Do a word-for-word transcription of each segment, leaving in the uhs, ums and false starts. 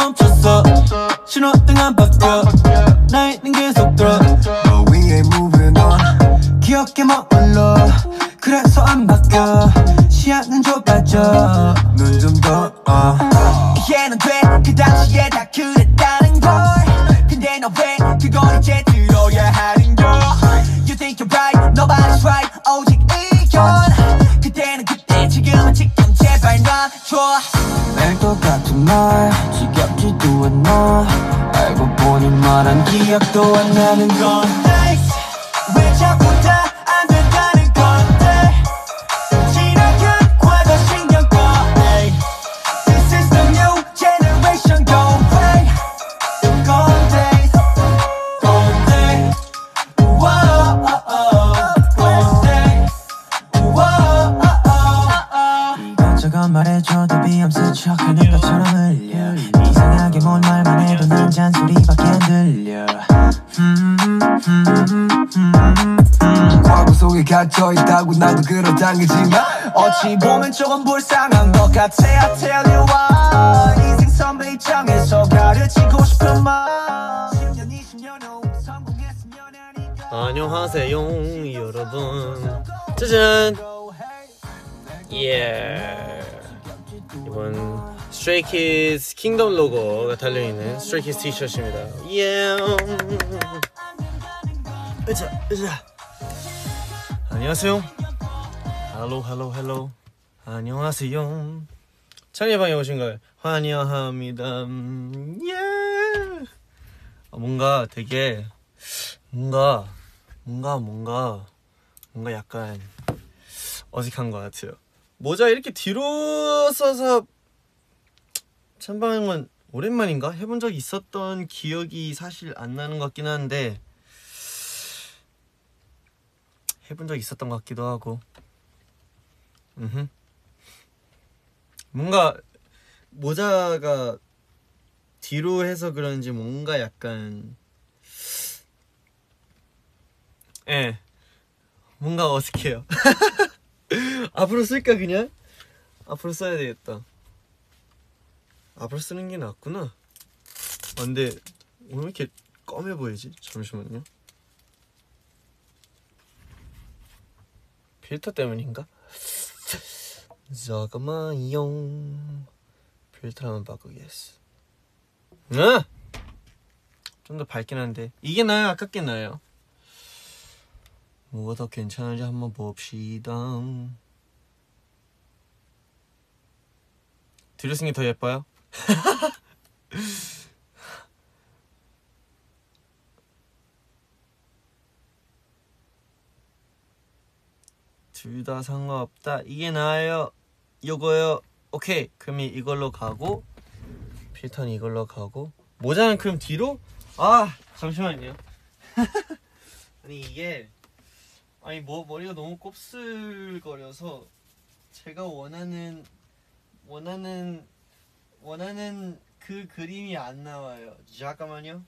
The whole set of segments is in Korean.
멈췄어 신호등 안 바뀌어 나이는 계속 들어 But we ain't moving on 기억에 머물러 그래서 안 바뀌어 시야는 좁아져 눈 좀 더 uh. 이해는 돼 그 당시에 다 그랬다는 걸 근데 너 왜 그걸 이제 들어야 하는 걸 You think you're right nobody's right 오직 의견 그때는 그때 지금은 지금 제발 놔줘 매일 똑같은 말 지겹지도 않아 알고 보니 말한 기억도 안 나는 건 Nice 왜 자꾸 다 안 된다는 건데 지나간 과거 신경 꺼 hey. This is the new generation go away Gone days Gone days Whoa Gone days Whoa 이것저것 말해줘도 비염스 척하는 것처럼 흘려 이상하게 뭔 말만 해도 난 잔소리밖에 안 들려 음, 음, 음, 음, 음. 과거 속에 갇혀있다고 나도 그렇다는지만 어찌 보면 조금 불쌍한 것 같아 I tell you why 인생 선배 입장에서 가르치고 싶은 말 십 년 이십 년 후 성공했으면 하니까 안녕하세요 여러분 짜잔 예 이번 스트레이키즈 킹덤 로고가 달려있는 스트레이키즈 티셔츠입니다. 예. 으자 으자. 안녕하세요. 할로 할로 할로. 안녕하세요. 찬이방에 오신 걸 환영합니다. 예. 뭔가 되게 뭔가 뭔가 뭔가 뭔가 약간 어색한 것 같아요. 모자 이렇게 뒤로 써서 찬방은 오랜만인가? 해본 적이 있었던 기억이 사실 안 나는 것 같긴 한데 해본 적이 있었던 것 같기도 하고 음흠. 뭔가 모자가 뒤로 해서 그런지 뭔가 약간 예 뭔가 어색해요. 앞으로 쓸까 그냥? 앞으로 써야 되겠다. 앞으로 쓰는 게 낫구나. 아, 근데 오늘 왜 이렇게 검해 보이지? 잠시만요. 필터 때문인가? 잠깐만요. 필터 한번 바꾸겠어. 아! 좀 더 밝긴 한데 이게 나아요? 아깝게 나아요? 뭐가 더 괜찮은지 한번 봅시다. 뒤로 쓴 게 더 예뻐요? 둘 다 상관없다. 이게 나아요? 요거요? 오케이. 그럼 이걸로 가고 필터는 이걸로 가고 모자는 그럼 뒤로? 아 잠시만요. 아니 이게 아니 뭐 머리가 너무 곱슬거려서 제가 원하는 원하는 원하는 그 그림이 안 나와요. 잠깐만요.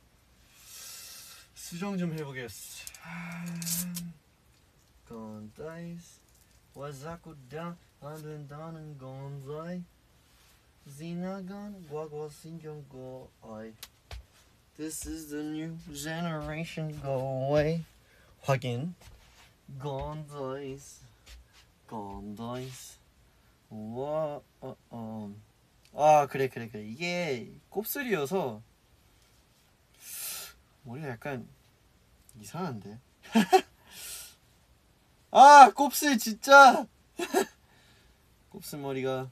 수정 좀 해보겠어. 건다이스 와 자꾸 다 안 된다는 건다이 지나간 과거 신경 꺼 아이 This is the new generation go away 확인 건다이스 건다이스 와, 어, 어. 아 그래 그래 그래 이게 곱슬이어서 머리가 약간 이상한데. 아 곱슬 진짜. 곱슬 머리가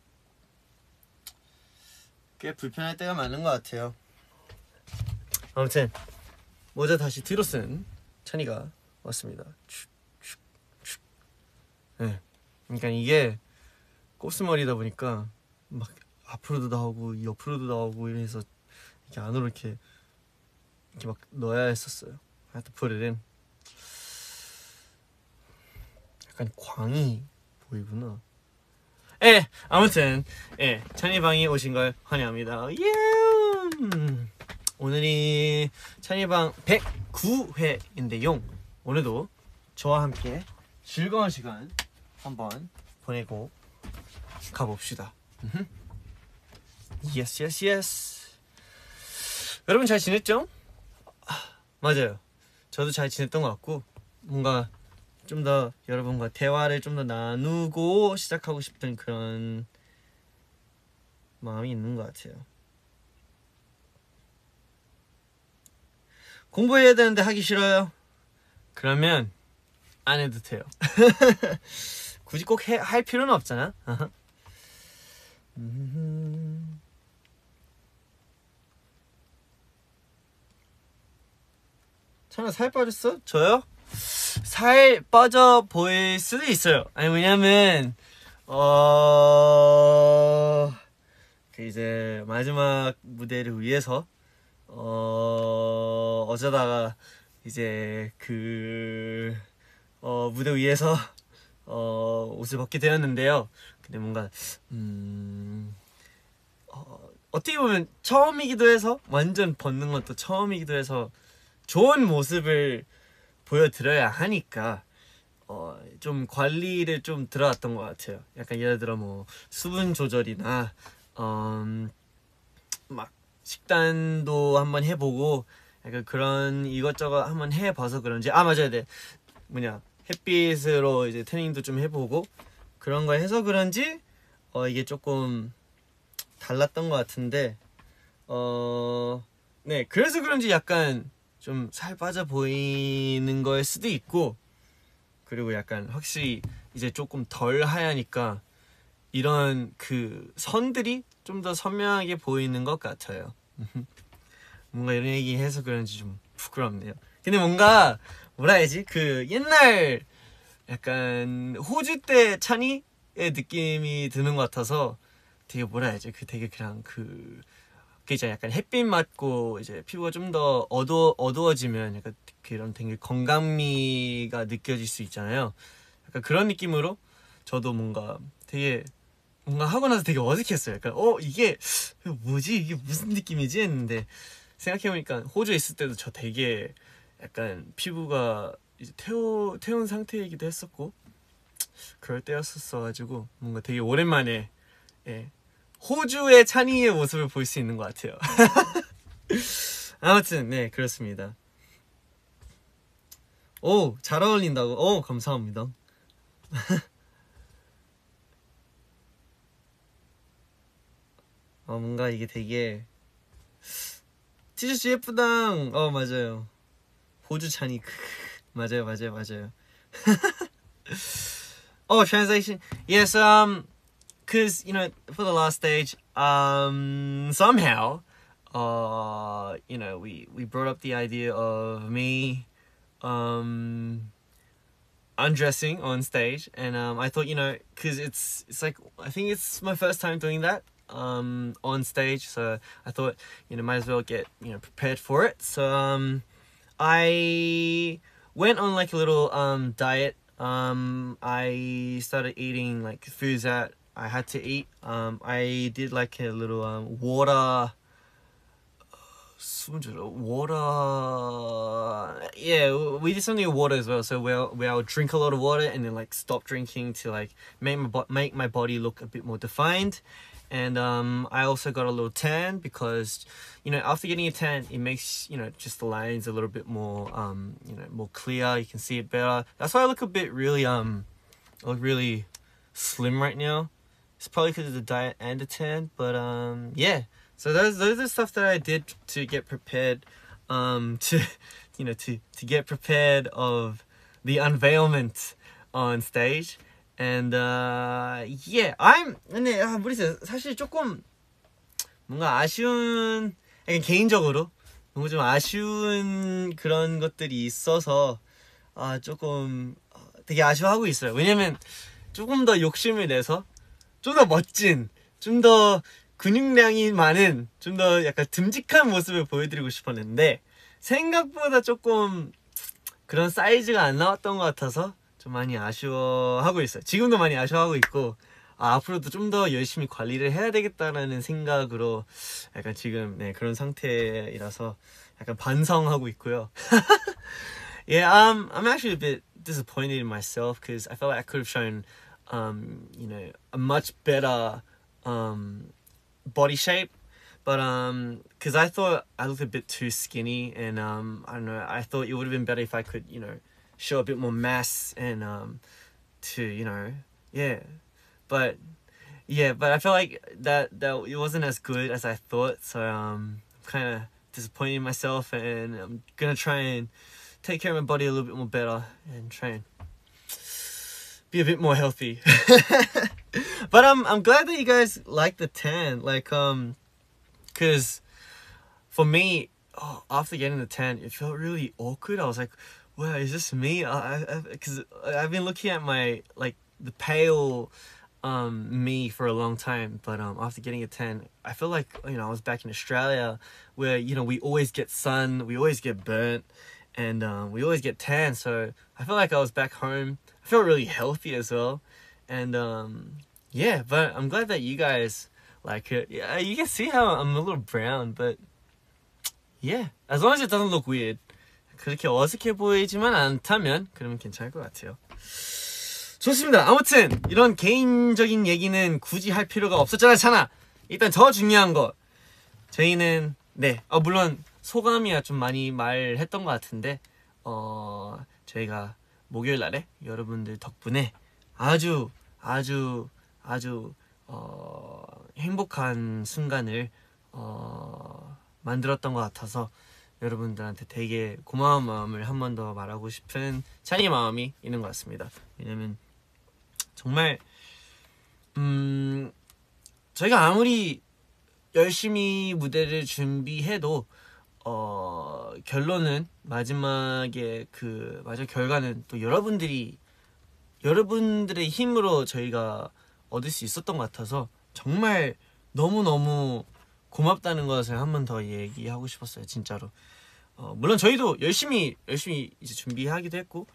꽤 불편할 때가 많은 것 같아요. 아무튼 모자 다시 뒤로 쓴 찬이가 왔습니다. 네, 그러니까 이게 곱슬머리다 보니까 막 앞으로도 나오고 옆으로도 나오고 이래서 이렇게 안으로 이렇게 이렇게 막 넣어야 했었어요. I had to put it in. 약간 광이 보이구나. 예, 아무튼 예, 찬이방이 오신 걸 환영합니다. 예. 오늘이 찬이방 백구 회인데요. 오늘도 저와 함께 즐거운 시간 한번 보내고 가봅시다. Yes, yes, yes. 여러분 잘 지냈죠? 아, 맞아요. 저도 잘 지냈던 것 같고 뭔가 좀 더 여러분과 대화를 좀 더 나누고 시작하고 싶은 그런 마음이 있는 것 같아요. 공부해야 되는데 하기 싫어요? 그러면 안 해도 돼요. 굳이 꼭 할 필요는 없잖아. 찬아 살 빠졌어? 저요? 살 빠져 보일 수도 있어요. 아니 왜냐면 어... 그 이제 마지막 무대를 위해서 어... 어쩌다가 이제 그 어... 무대 위에서 어... 옷을 벗게 되었는데요. 근데 뭔가 음... 어... 어떻게 보면 처음이기도 해서 완전 벗는 것도 처음이기도 해서 좋은 모습을 보여드려야 하니까 어, 좀 관리를 좀 들어왔던 것 같아요. 약간 예를 들어 뭐 수분 조절이나 음, 막 식단도 한번 해보고 약간 그런 이것저것 한번 해봐서 그런지 아 맞아야 돼 뭐냐 햇빛으로 이제 태닝도 좀 해보고 그런 거 해서 그런지 어, 이게 조금 달랐던 것 같은데 어, 네 그래서 그런지 약간 좀 살 빠져 보이는 거일 수도 있고 그리고 약간 확실히 이제 조금 덜 하얘니까 이런 그 선들이 좀 더 선명하게 보이는 것 같아요. 뭔가 이런 얘기 해서 그런지 좀 부끄럽네요. 근데 뭔가 뭐라 해야지 그 옛날 약간 호주 때 찬이의 느낌이 드는 것 같아서 되게 뭐라 해야지 그 되게 그냥 그 그 이제 약간 햇빛 맞고 이제 피부가 좀 더 어두 어두워지면 약간 그런 되게 건강미가 느껴질 수 있잖아요. 약간 그런 느낌으로 저도 뭔가 되게 뭔가 하고 나서 되게 어색했어요. 약간 어 이게 뭐지 이게 무슨 느낌이지 했는데 생각해보니까 호주에 있을 때도 저 되게 약간 피부가 이제 태워 태운 상태이기도 했었고 그럴 때였었어가지고 뭔가 되게 오랜만에 예. 호주의 찬이의 모습을 볼 수 있는 것 같아요. 아무튼 네 그렇습니다. 오 잘 어울린다고? 오 감사합니다. 어 뭔가 이게 되게 티셔츠 예쁘당. 어 맞아요. 호주 찬이 맞아요 맞아요 맞아요. Oh translation yes um because you know for the last stage um somehow uh you know we we brought up the idea of me um undressing on stage and um I thought you know because it's it's like I think it's my first time doing that um on stage so I thought you know might as well get you know prepared for it so um I went on like a little um diet um I started eating like foods that I had to eat. Um, I did like a little um, water, water. Yeah, we did something with water as well. So we'll we I'll drink a lot of water and then like stop drinking to like make my bo- make my body look a bit more defined. And um, I also got a little tan because you know after getting a tan, it makes you know just the lines a little bit more um you know more clear. You can see it better. That's why I look a bit really um, I look really slim right now. It's probably because of the diet and the tan, but um, yeah. So those those are stuff that I did to get prepared, um, to you know to to get prepared of the unveilment on stage, and uh, yeah, I'm 근데 아, 모르겠어요. 사실 조금 뭔가 아쉬운, 약간 개인적으로 뭔가 좀 아쉬운 그런 것들이 있어서 아 조금 되게 아쉬워하고 있어요. 왜냐면 조금 더 욕심을 내서. 좀 더 멋진, 좀 더 근육량이 많은, 좀 더 약간 듬직한 모습을 보여드리고 싶었는데 생각보다 조금 그런 사이즈가 안 나왔던 것 같아서 좀 많이 아쉬워하고 있어요. 지금도 많이 아쉬워하고 있고 아, 앞으로도 좀 더 열심히 관리를 해야 되겠다라는 생각으로 약간 지금 네, 그런 상태이라서 약간 반성하고 있고요. Yeah, um, I'm actually a bit disappointed in myself because I felt like I could have shown Um, you know, a much better um, body shape, but um, because I thought I looked a bit too skinny, and um, I don't know. I thought it would have been better if I could, you know, show a bit more mass and um, to you know, yeah, but yeah, but I felt like that that it wasn't as good as I thought, so um, I'm kind of disappointed in myself, and I'm gonna try and take care of my body a little bit more better and try and be a bit more healthy. But I'm I'm glad that you guys like the tan, like um, cause for me, oh, after getting the tan, it felt really awkward. I was like, wow, is this me? I, I, cause I've been looking at my like the pale um me for a long time, but um after getting a tan, I feel like, you know, I was back in Australia where, you know, we always get sun, we always get burnt, and um, we always get tan. So I feel like I was back home. I felt really healthy as well, and um yeah, but I'm glad that you guys like it. Yeah, you can see how I'm a little brown, but yeah, as long as it doesn't look weird. 그렇게 어색해 보이지만 않다면 그러면 괜찮을 것 같아요. 좋습니다. 아무튼 이런 개인적인 얘기는 굳이 할 필요가 없었잖아, 찬아. 일단 더 중요한 거, 저희는 네, 어, 물론 소감이야 좀 많이 말했던 것 같은데, 어, 저희가 목요일 날에 여러분들 덕분에 아주 아주 아주 어, 행복한 순간을 어, 만들었던 것 같아서 여러분들한테 되게 고마운 마음을 한 번 더 말하고 싶은 찬이 마음이 있는 것 같습니다. 왜냐면 정말 음, 저희가 아무리 열심히 무대를 준비해도 어, 결론은 마지막에 그 마지막 결과는 또 여러분들이 여러분들의 힘으로 저희가 얻을 수 있었던 것 같아서 정말 너무너무 고맙다는 것을 한 번 더 얘기하고 싶었어요, 진짜로. 어, 물론 저희도 열심히 열심히 이제 준비하기도 했고,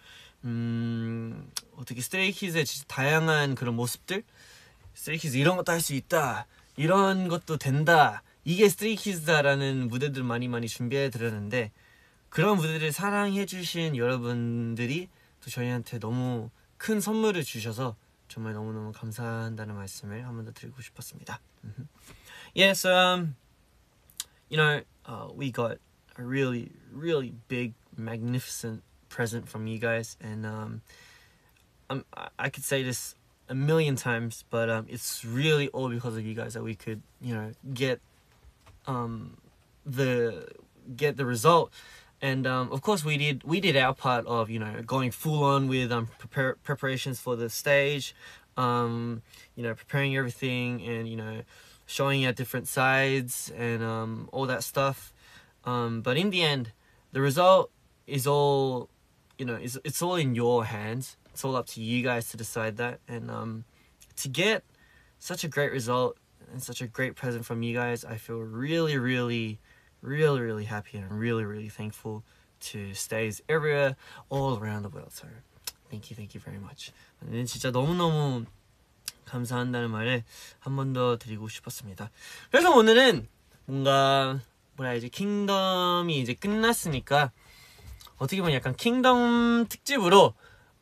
음, 어떻게 스트레이키즈의 다양한 그런 모습들, 스트레이키즈 이런 것도 할 수 있다, 이런 것도 된다, 이게 스트레이키즈다라는 무대들 많이 많이 준비해 드렸는데, 그런 무대를 사랑해 주신 여러분들이 또 저희한테 너무 큰 선물을 주셔서 정말 너무너무 감사한다는 말씀을 한 번 더 드리고 싶었습니다. Yeah, so um, you know, uh, we got a really, really big, magnificent present from you guys, and um, I'm, I could say this a million times, but um, it's really all because of you guys that we could, you know, get um, the get the result. And um, of course, we did we did our part of, you know, going full on with um prepare, preparations for the stage, um, you know, preparing everything, and you know, showing at different sides and um, all that stuff. Um, but in the end, the result is all, you know, it's, it's all in your hands. It's all up to you guys to decide that. And um, to get such a great result and such a great present from you guys, I feel really, really, really, really happy, and I'm really, really thankful to stays everywhere, all around the world. So thank you, thank you very much. 진짜 너무너무 감사한다는 말을 한 번 더 드리고 싶었습니다. 그래서 오늘은 뭔가 뭐라 해야지, 킹덤이 이제 끝났으니까 어떻게 보면 약간 킹덤 특집으로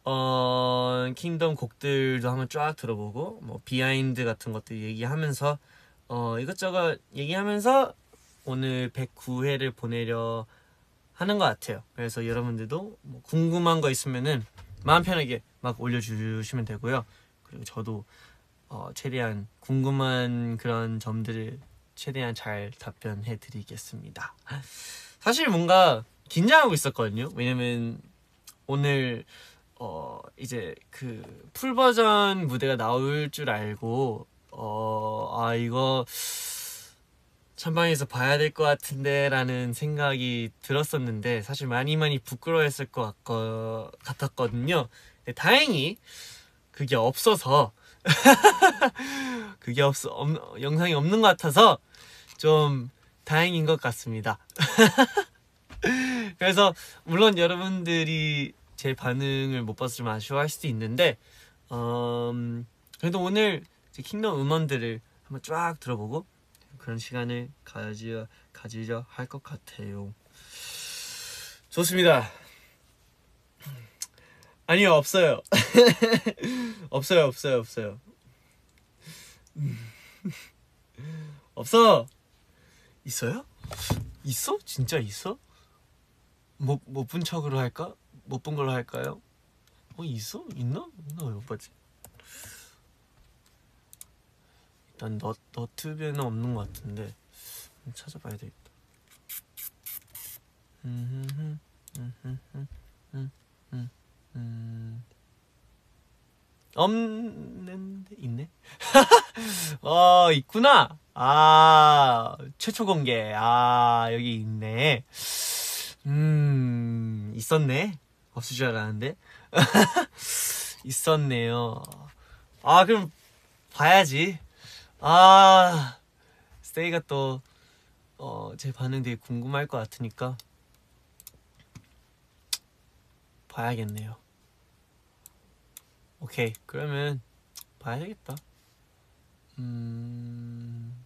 어 킹덤 곡들도 한번 쫙 들어보고, 뭐 비하인드 같은 것들 얘기하면서 어 이것저것 얘기하면서 오늘 백구 회를 보내려 하는 것 같아요. 그래서 여러분들도 뭐 궁금한 거 있으면은 마음 편하게 막 올려주시면 되고요. 그리고 저도 어, 최대한 궁금한 그런 점들을 최대한 잘 답변해 드리겠습니다. 사실 뭔가 긴장하고 있었거든요. 왜냐면 오늘 어, 이제 그 풀버전 무대가 나올 줄 알고 어, 아 이거 찬방에서 봐야 될 것 같은데 라는 생각이 들었었는데, 사실 많이 많이 부끄러워했을 것 같거, 같았거든요. 근데 다행히 그게 없어서 그게 없어 없, 영상이 없는 것 같아서 좀 다행인 것 같습니다. 그래서 물론 여러분들이 제 반응을 못 봐서 좀 아쉬워할 수도 있는데, 음, 그래도 오늘 제 킹덤 음원들을 한번 쫙 들어보고 그런 시간을 가지, 가지려 할 것 같아요. 좋습니다. 아니요, 없어요. 없어요, 없어요, 없어요. 없어. 있어요? 있어? 진짜 있어? 못, 못 본 척으로 할까? 못 본 걸로 할까요? 어, 있어? 있나? 있나? 왜 못 봤지? 일단 너, 너튜브에는 없는 것 같은데 찾아봐야 되겠다. 음, 음, 음, 음, 음, 음, 음. 없는데 있네. 어, 있구나. 아, 최초 공개. 아, 여기 있네. 음, 있었네. 없을 줄 알았는데. 있었네요. 아, 그럼 봐야지. 아, 스테이가 또 어, 제 반응 되게 궁금할 것 같으니까 봐야겠네요. 오케이, 그러면 봐야 되겠다. 음,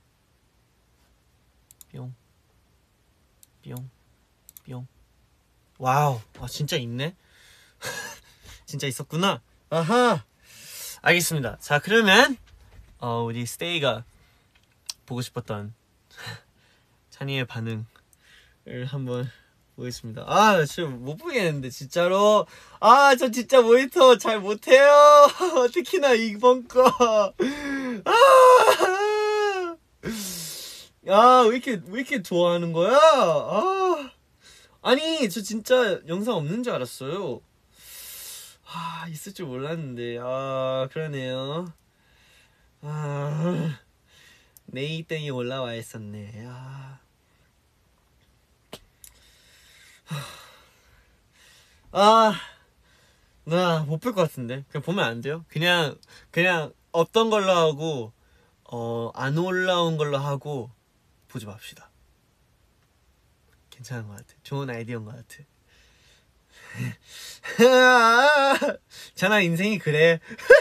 뿅, 뿅, 뿅. 와우, 아 진짜 있네. 진짜 있었구나. 아하, 알겠습니다. 자, 그러면 어, 우리 스테이가 보고 싶었던 찬이의 반응을 한번 보겠습니다. 아, 나 지금 못 보겠는데 진짜로. 아, 저 진짜 모니터 잘 못해요. 특히나 이번 거. 아, 야, 왜 이렇게 왜 이렇게 좋아하는 거야? 아, 아니, 저 진짜 영상 없는 줄 알았어요. 아, 있을 줄 몰랐는데. 아, 그러네요. 아, 내 이 등이 올라와 있었네. 아. 아, 나 못 볼 것 같은데. 그냥 보면 안 돼요? 그냥 그냥 없던 걸로 하고 어, 안 올라온 걸로 하고 보지 맙시다. 괜찮은 것 같아. 좋은 아이디어인 것 같아. 자나 인생이 그래.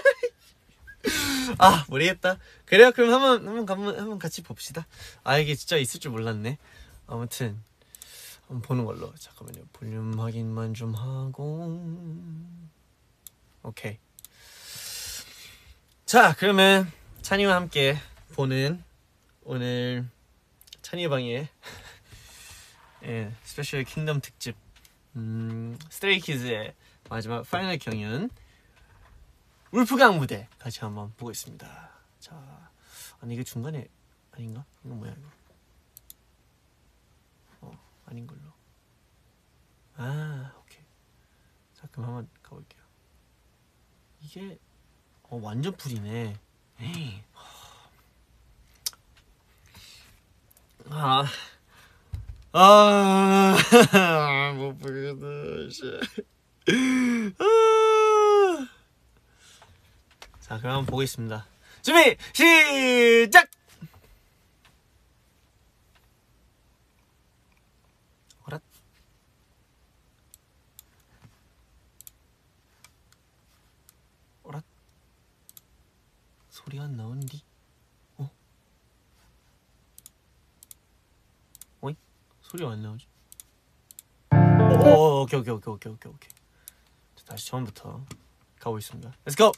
아, 모르겠다. 그래요. 그럼 한번 한번 한번 한번 같이 봅시다. 아, 이게 진짜 있을 줄 몰랐네. 아무튼 한번 보는 걸로. 잠깐만요. 볼륨 확인만 좀 하고. 오케이. 자, 그러면 찬이와 함께 보는 오늘 찬이 방의 예, 스페셜 킹덤 특집 음, 스트레이키즈의 마지막 파이널 경연 울프강 무대 같이 한번 보고 있습니다. 자, 아니 이게 중간에 아닌가? 이거 뭐야 이거? 어, 아닌 걸로. 아, 오케이. 자, 그럼 한번 가볼게요. 이게 어, 완전 풀이네. 에이. 아, 아, 못 보겠다. 아. 자, 그럼 한번 보겠습니다. 준비 시작. 어라? 어라? 소리가 안 나오는디? 어? 어이? 소리가 안 나오지? 오, 오케이, 오케이, 오케이, 오케이, 오케이, 오케이. 자, 다시 처음부터 가보겠습니다. Let's go!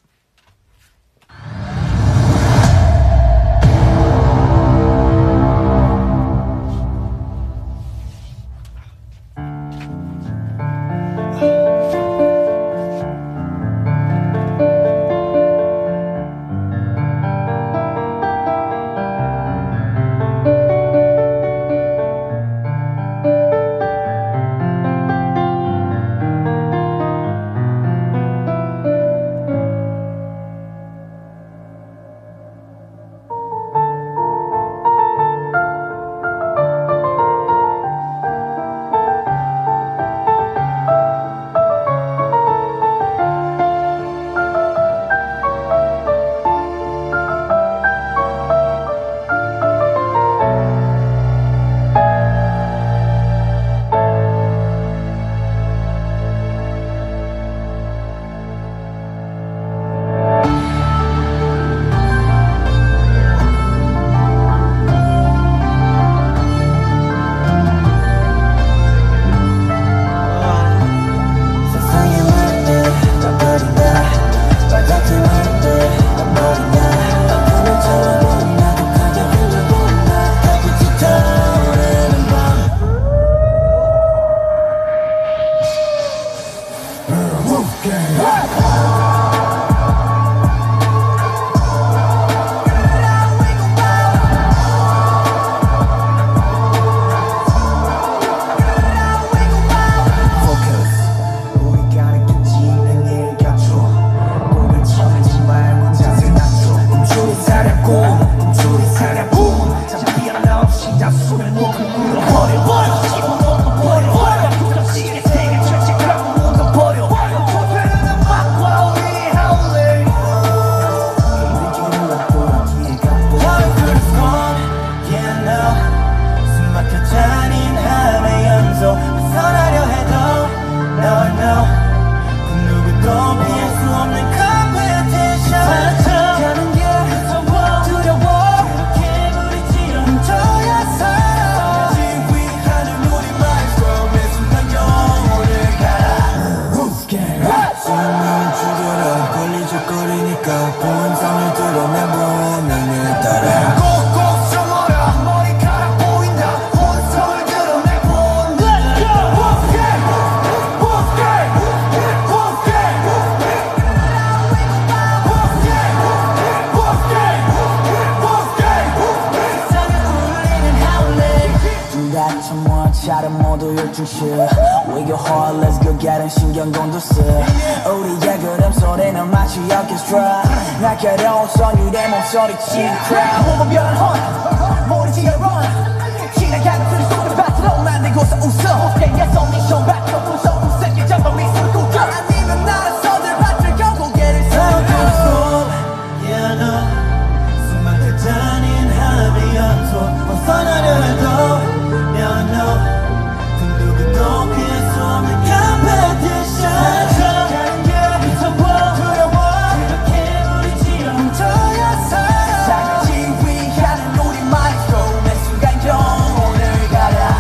차는 모두 열중시 We go hard, let's go getting 신경 곤두세 우리의 그림 소리는 마치 orchestra 날카로운 선율의 목소리 치는 crowd 보면 변헌 모르지 run 지나가는 소리 속을 밭으로 만들고서 웃어 Yeah, yes, only show back up 웃어 웃게 잡아 미소를 꾸겨 아니면 나라서들 밭을 겨 고개를 서고 Yeah, no 수많게 다닌 하루의 연속 벗어나려 해도 Yeah, no 피할 수 없는 competition 가는 게 무서워 두려워 그렇게 우리 지어 뭉쳐야 살아 자기 지휘하는 우리만의 flow 매 순간 영혼을 갈아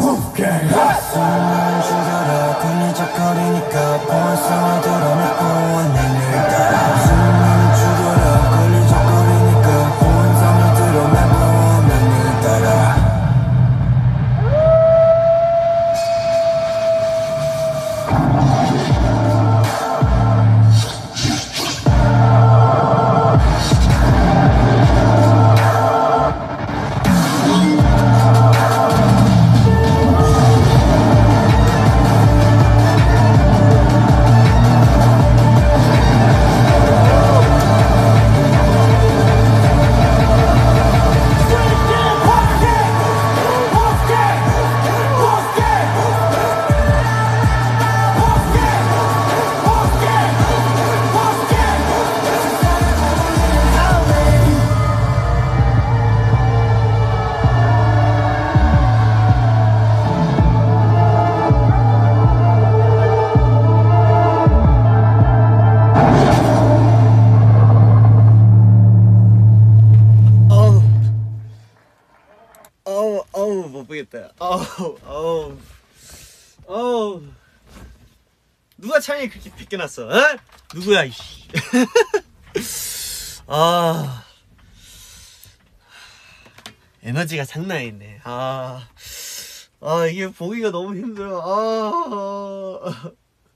숨을 죽여라 걸리적거리니까 본성을 드러내고 내를 따라 숨을 죽여라 걸리적거리니까 본성을 드러내고 내를 따라 어우 어우 어우 누가 창에 그렇게 빗겨놨어? 어? 누구야 이씨. 아 에너지가 장난이 있네. 아, 아 이게 보기가 너무 힘들어. 아,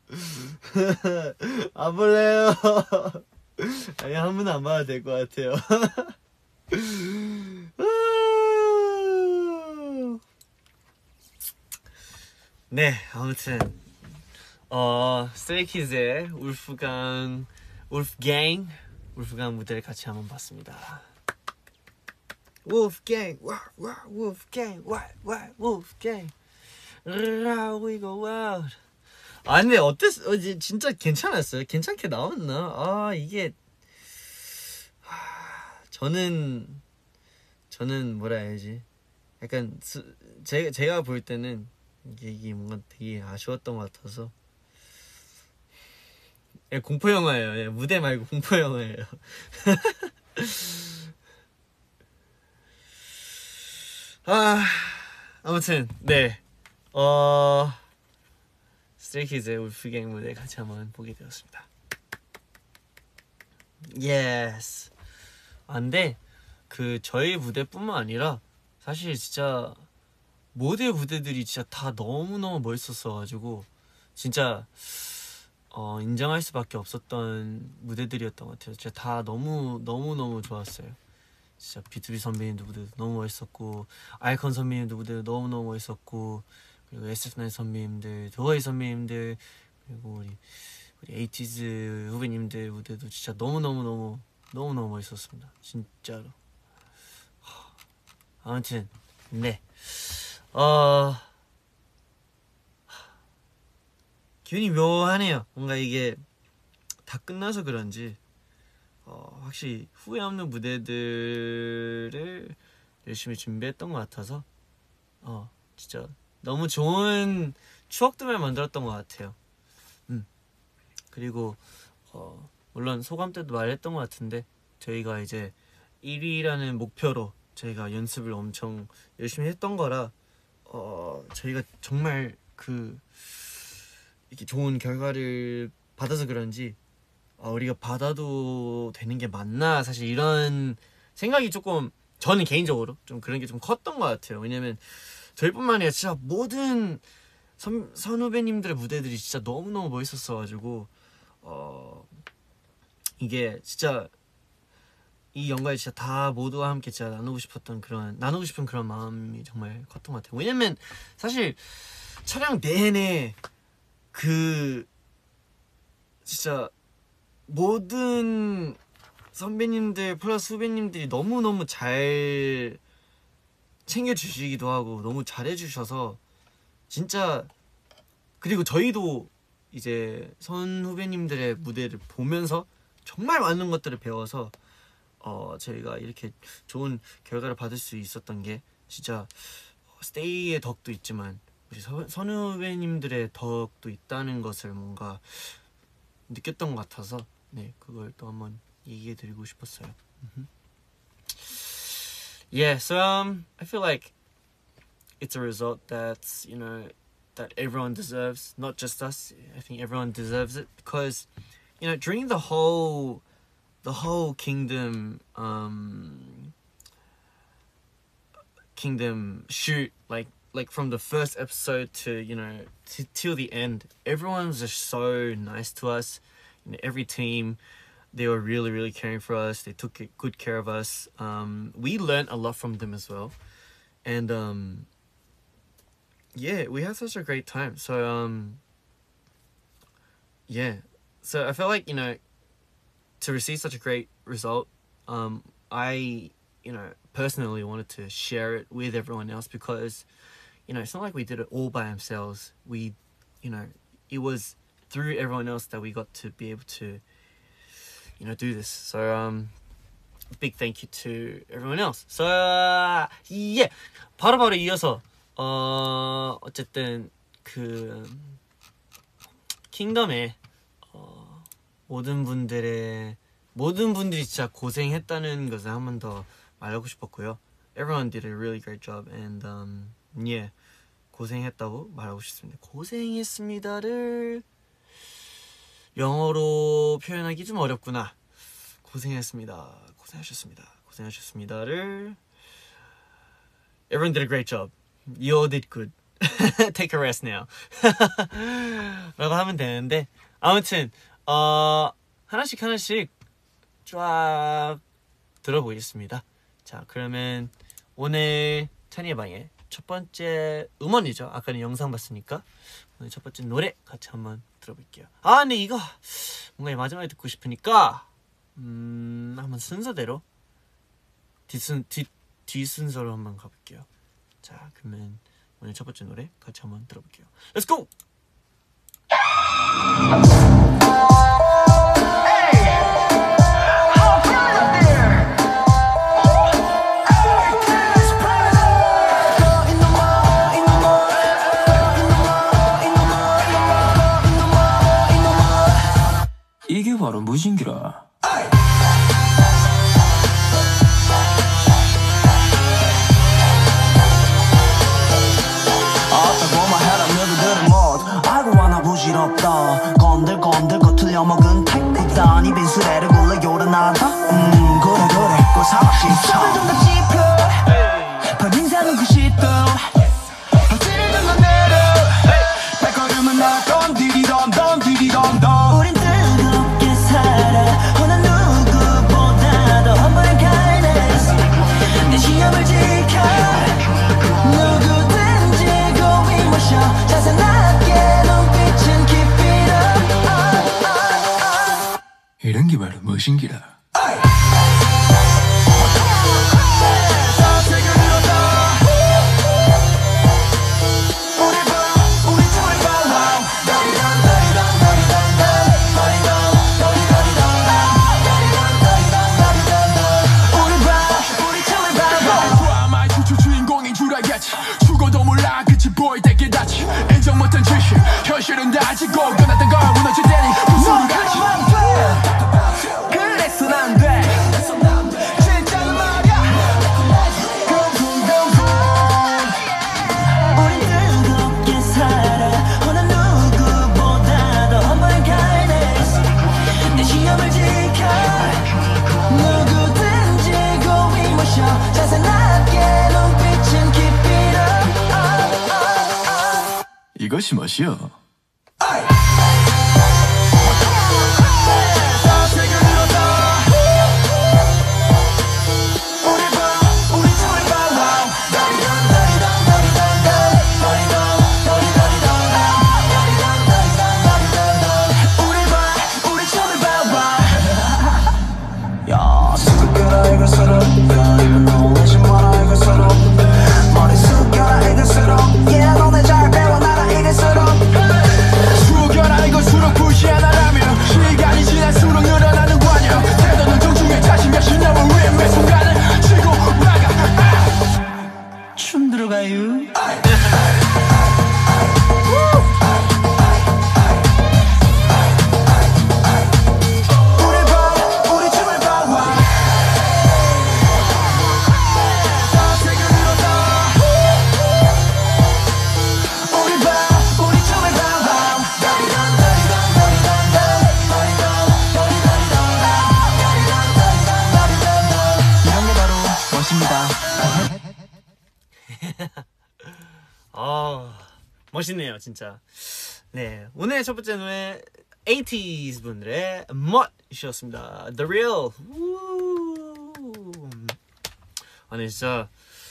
안 볼래요. 아니 한 번 안 봐도 될 것 같아요. 네, 아무튼 어 스트레이키즈의 울프강 울프갱 울프강 무대를 같이 한번 봤습니다. 울프갱 와와 울프갱 와와 울프갱 라 we go out. 아 근데 어땠어? 어, 진짜 괜찮았어요. 괜찮게 나왔나? 아 이게 하, 저는 저는 뭐라 해야지? 약간 스, 제가 제가 볼 때는 이게, 이게 뭔가 되게 아쉬웠던 것 같아서. 예, 공포 영화예요. 예, 무대 말고 공포 영화예요. 아 아무튼 네 어. 스트레이키즈의 울프갱 무대 같이 한번 보게 되었습니다. 예스. 아, 근데 그 저희 무대뿐만 아니라 사실 진짜 모든 무대들이 진짜 다 너무너무 멋있었어가지고 진짜 어, 인정할 수밖에 없었던 무대들이었던 것 같아요. 진짜 다 너무 너무너무 좋았어요. 진짜 비투비 선배님도 무대도 너무 멋있었고 아이콘 선배님도 무대도 너무너무 멋있었고 그리고 에스에프나인 선배님들, 도어이 선배님들, 그리고 우리 우리 에이티즈 후배님들 무대도 진짜 너무 너무 너무 너무 너무 멋있었습니다. 진짜로. 아무튼 네 어... 기분이 묘하네요. 뭔가 이게 다 끝나서 그런지 어, 확실히 후회 없는 무대들을 열심히 준비했던 것 같아서 어, 진짜 너무 좋은 추억들을 만들었던 것 같아요. 음. 그리고 어, 물론 소감 때도 말했던 것 같은데 저희가 이제 일 위라는 목표로 저희가 연습을 엄청 열심히 했던 거라 어, 저희가 정말 그 이렇게 좋은 결과를 받아서 그런지 어, 우리가 받아도 되는 게 맞나 사실 이런 생각이 조금 저는 개인적으로 좀 그런 게 좀 컸던 것 같아요. 왜냐면 저희뿐만 아니라 진짜 모든 선, 선후배님들의 무대들이 진짜 너무너무 멋있었어가지고 어, 이게 진짜 이 영광을 진짜 다 모두와 함께 진짜 나누고 싶었던 그런 나누고 싶은 그런 마음이 정말 컸던 것 같아요. 왜냐면 사실 촬영 내내 그 진짜 모든 선배님들 플러스 후배님들이 너무너무 잘 챙겨주시기도 하고 너무 잘해주셔서 진짜 그리고 저희도 이제 선후배님들의 무대를 보면서 정말 많은 것들을 배워서 어 저희가 이렇게 좋은 결과를 받을 수 있었던 게 진짜 스테이의 덕도 있지만 우리 선후배님들의 덕도 있다는 것을 뭔가 느꼈던 것 같아서 네 그걸 또 한번 얘기해드리고 싶었어요. Mm-hmm. Yeah, so um, I feel like it's a result that's you know that everyone deserves, not just us. I think everyone deserves it because you know during the whole the whole kingdom um kingdom shoot like. Like from the first episode to you know t till the end, everyone was just so nice to us. You know, every team, they were really really caring for us. They took good care of us. Um, we learned a lot from them as well, and um, yeah, we had such a great time. So um, yeah, so I felt like you know to receive such a great result, um, I you know personally wanted to share it with everyone else because. You know, it's not like we did it all by ourselves. We, you know, it was through everyone else that we got to be able to, you know, do this. So, um, big thank you to everyone else. So, uh, yeah. 바로바로 이어서, 어, 어쨌든, 그, 킹덤에, 어, 모든 분들의, 모든 분들이 진짜 고생했다는 것을 한 번 더 말하고 싶었고요. Everyone did a really great job and, um, 예, 고생했다고 말하고 싶습니다. 고생했습니다를 영어로 표현하기 좀 어렵구나. 고생했습니다. 고생하셨습니다. 고생하셨습니다를 Everyone did a great job. You all did good. Take a rest now. 라고 하면 되는데 아무튼 어, 하나씩 하나씩 쫙 들어보겠습니다. 자, 그러면 오늘 찬이의 방에 첫 번째 음원이죠. 아까는 영상 봤으니까 오늘 첫 번째 노래 같이 한번 들어볼게요. 아 근데 이거 뭔가 마지막에 듣고 싶으니까 음 한번 순서대로 뒷순 뒷 뒷순서로 한번 가볼게요. 자 그러면 오늘 첫 번째 노래 같이 한번 들어볼게요. Let's go. 이게 바로 무신기라. 아따고만 해라 너희들은 못 알고 하나 부질없다. 건들건들 거틀려 먹은 택배단 입인 수레를 굴러 요란하다. 음 그래 그래 그 사람씩 sob을 좀 더 짚어 버린사는 그 시점 확실히 좀 더 내려 발걸음은 나 덤디디덤 덤디디덤덤 우린 뜨겁게 살아 가지고 끝났던 걸 무너질 테니 무슨 가지 그래서 난 돼 진짜는 말야 우린 뜨겁게 살아 어느 누구보다도 한번 가이네스 내 시험을 지켜 누구든지 고이 모셔 자세하게 눈빛은 keep it up oh, oh, oh. 이것이 멋이여 춤 들어가요 아 멋있네요 진짜. 네 오늘 첫 번째 노래 에이티즈 분들의 멋이었습니다. The Real. 아니 진짜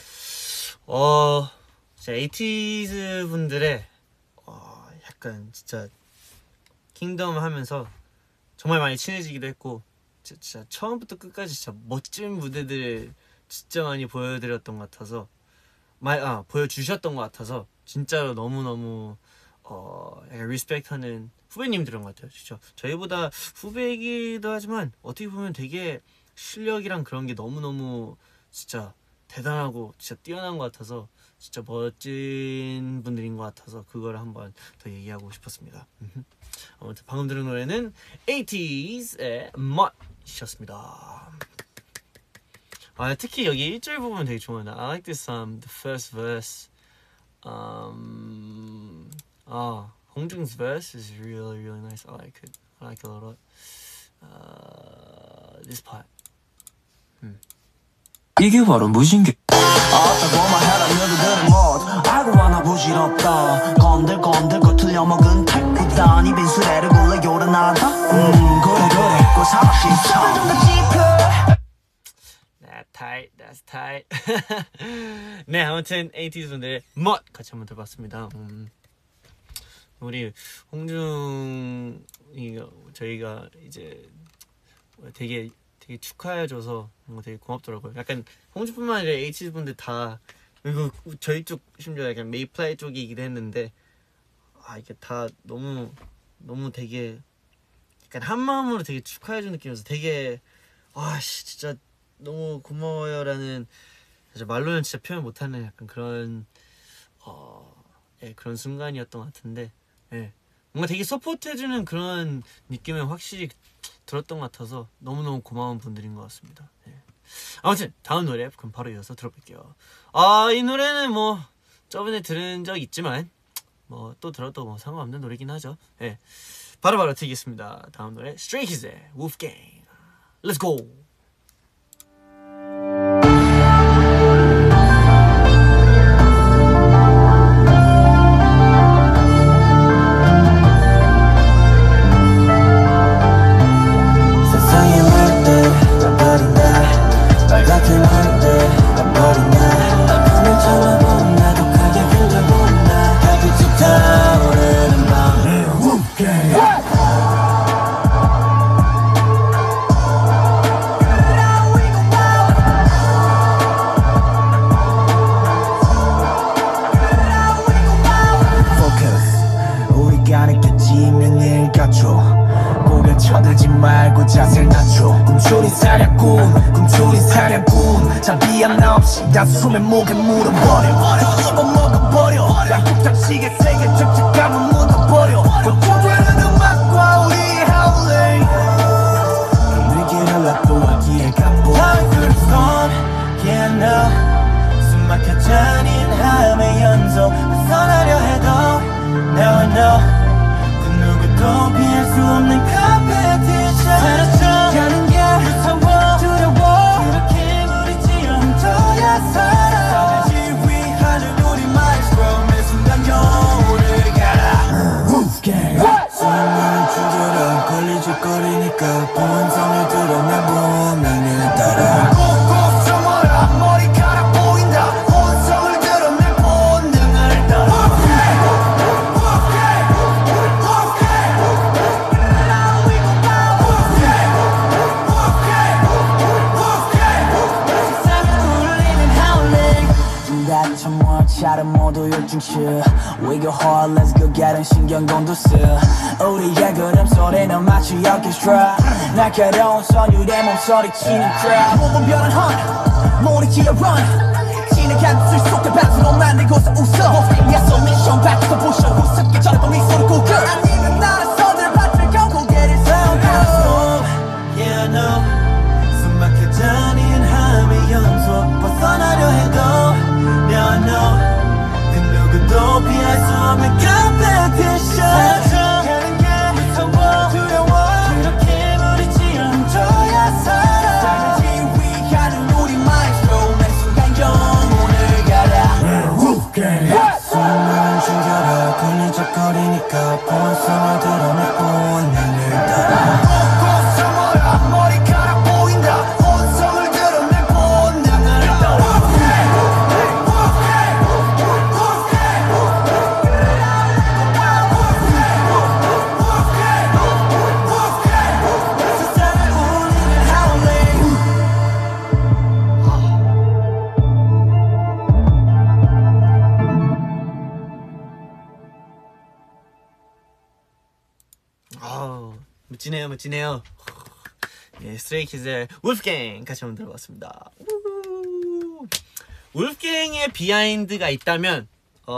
어 진짜 에이티즈 분들의 어, 약간 진짜 킹덤 하면서 정말 많이 친해지기도 했고 진짜, 진짜 처음부터 끝까지 진짜 멋진 무대들 진짜 많이 보여드렸던 것 같아서 말, 아, 보여주셨던 것 같아서 진짜로 너무너무 어, 약간 리스펙하는 후배님들인 것 같아요. 진짜 저희보다 후배이기도 하지만 어떻게 보면 되게 실력이랑 그런 게 너무너무 진짜 대단하고 진짜 뛰어난 것 같아서 진짜 멋진 분들인 것 같아서 그걸 한번 더 얘기하고 싶었습니다. 아무튼 방금 들은 노래는 에이티즈의 멋이셨습니다. 아 특히 여기 일 절 부분 되게 좋아요. I like this um the first verse. Um 아 홍중's verse is really really nice. I like it. I like it a lot. Uh, this part. 음. 이게 바로 무신기. 어쩌고만 해라 너희들은 못 알고 하나 부질없다. 건들건들 틀려먹은 탈구단 입인 수레를 굴러 요란하다. 음 그래 그래 꼭 사막심사. That's tight, that's tight. 네, 아무튼 에이티즈 분들의 멋 같이 한번 들어봤습니다. 음, 우리 홍중이 저희가 이제 되게 되게 축하해줘서 되게 고맙더라고요. 약간 홍중뿐만 아니라 에이티즈 분들 다 그리고 저희 쪽 심지어 약간 메이플라이 쪽이기도 했는데 아 이게 다 너무 너무 되게 약간 한 마음으로 되게 축하해준 느낌이어서 되게 아 진짜. 너무 고마워요라는 말로는 진짜 표현 못하는 약간 그런 어, 예, 그런 순간이었던 것 같은데 예, 뭔가 되게 서포트해주는 그런 느낌을 확실히 들었던 것 같아서 너무너무 고마운 분들인 것 같습니다. 예. 아무튼 다음 노래 그럼 바로 이어서 들어볼게요. 아, 이 노래는 뭐 저번에 들은 적 있지만 뭐 또 들어도 뭐 상관없는 노래긴 하죠. 예, 바로바로 드리겠습니다. 다음 노래 Stray Kids의 Wolfgang. Let's go. 쳐들지 말고 자세를 낮춰. 꿈초리 사냥꾼 꿈초리 사냥꾼 자비 하나 없이 다 숨에 목에 물어버려 더 입어먹어버려 양국장식의 세계 적적감은 묻어버려 We go hard, let's go get 신경공도 쓰 우리의 걸음소리는 마치 orchestra 날카로운 선율의 몸소리 치는 crowd 몸은 변한 hunt, 모니티어 run 진흙한 술 속에 박수로 만들고서 웃어 예서 미션 밖에서 부셔 우습게 저래도 미소를 꾸겨 아니면 나를 손을 받들고 고개를 세우고 Yeah I know 숨막혀 다닌 함의 연속 벗어나려 해도 Now I know 그 누구도 피할 수 없는 competition 사랑하는 게 무서워 두려워 그렇게 부리지 않줘야 살아 삶을 지휘하는 우리 마estro 매 순간 영혼을 갈아 Wolfgang 숨은 죽여라 걸리적거리니까 본성을 드러내고 눈을 따라 먹고 숨어라 머리카락 보인다 본성을 드러내고 눈을 따라 세상을 울리는 howling 아우 멋지네요 멋지네요. 예, 스트레이키즈의 울프갱 같이 한번 들어봤습니다. 울프갱의 비하인드가 있다면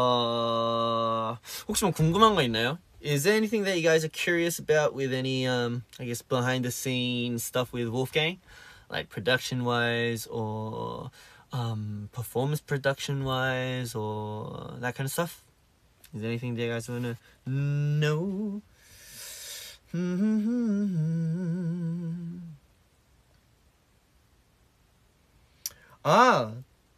어 혹시 뭐 궁금한 거 있나요? Is there anything that you guys are curious about with any um I guess behind the scenes stuff with Wolfgang, like production wise or um performance production wise or that kind of stuff? Is there anything that you guys wanna know? 아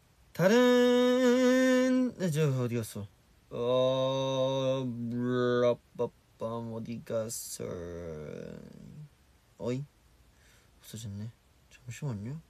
다른 저 어디 갔어? 어 브라빠빰 어디 갔어? 어이 없어졌네. 잠시만요.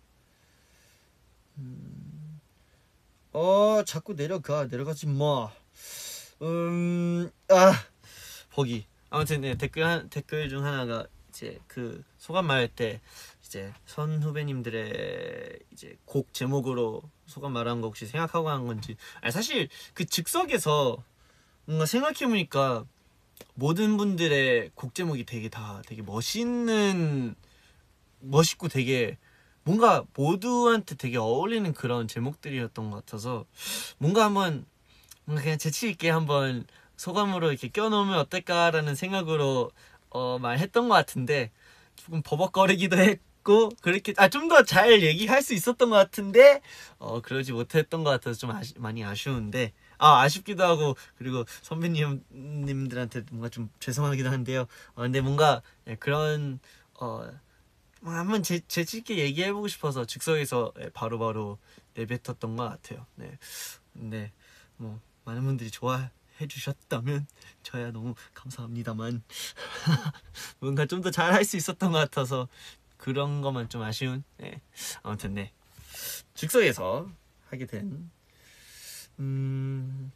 음, 어 자꾸 내려가 내려가지 마. 음, 아 보기. 아무튼 네, 댓글 한, 댓글 중 하나가 이제 그 소감 말할 때 이제 선 후배님들의 이제 곡 제목으로 소감 말한 거 혹시 생각하고 한 건지. 아니 사실 그 즉석에서 뭔가 생각해보니까 모든 분들의 곡 제목이 되게 다 되게 멋있는 멋있고 되게 뭔가 모두한테 되게 어울리는 그런 제목들이었던 것 같아서 뭔가 한번 뭔가 그냥 재치 있게 한번 소감으로 이렇게 껴놓으면 어떨까라는 생각으로 어, 말했던 것 같은데 조금 버벅거리기도 했고 그렇게 아 좀 더 잘 얘기할 수 있었던 것 같은데 어 그러지 못했던 것 같아서 좀 아시, 많이 아쉬운데 아 아쉽기도 하고 그리고 선배님들한테 뭔가 좀 죄송하기도 한데요. 어, 근데 뭔가 예, 그런 어 뭐 한번 재, 재치있게 얘기해보고 싶어서 즉석에서 예, 바로바로 내뱉었던 것 같아요. 네, 근데 뭐 많은 분들이 좋아. 해주셨다면 저야 너무 감사합니다만 뭔가 좀 더 잘 할 수 있었던 것 같아서 그런 것만 좀 아쉬운. 네. 아무튼 네 즉석에서 하게 된 음...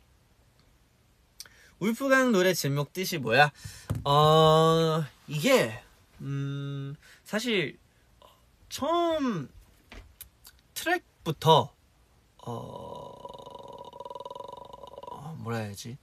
울프강 노래 제목 뜻이 뭐야? 어... 이게 음... 사실 처음 트랙부터 어... 뭐라 해야지?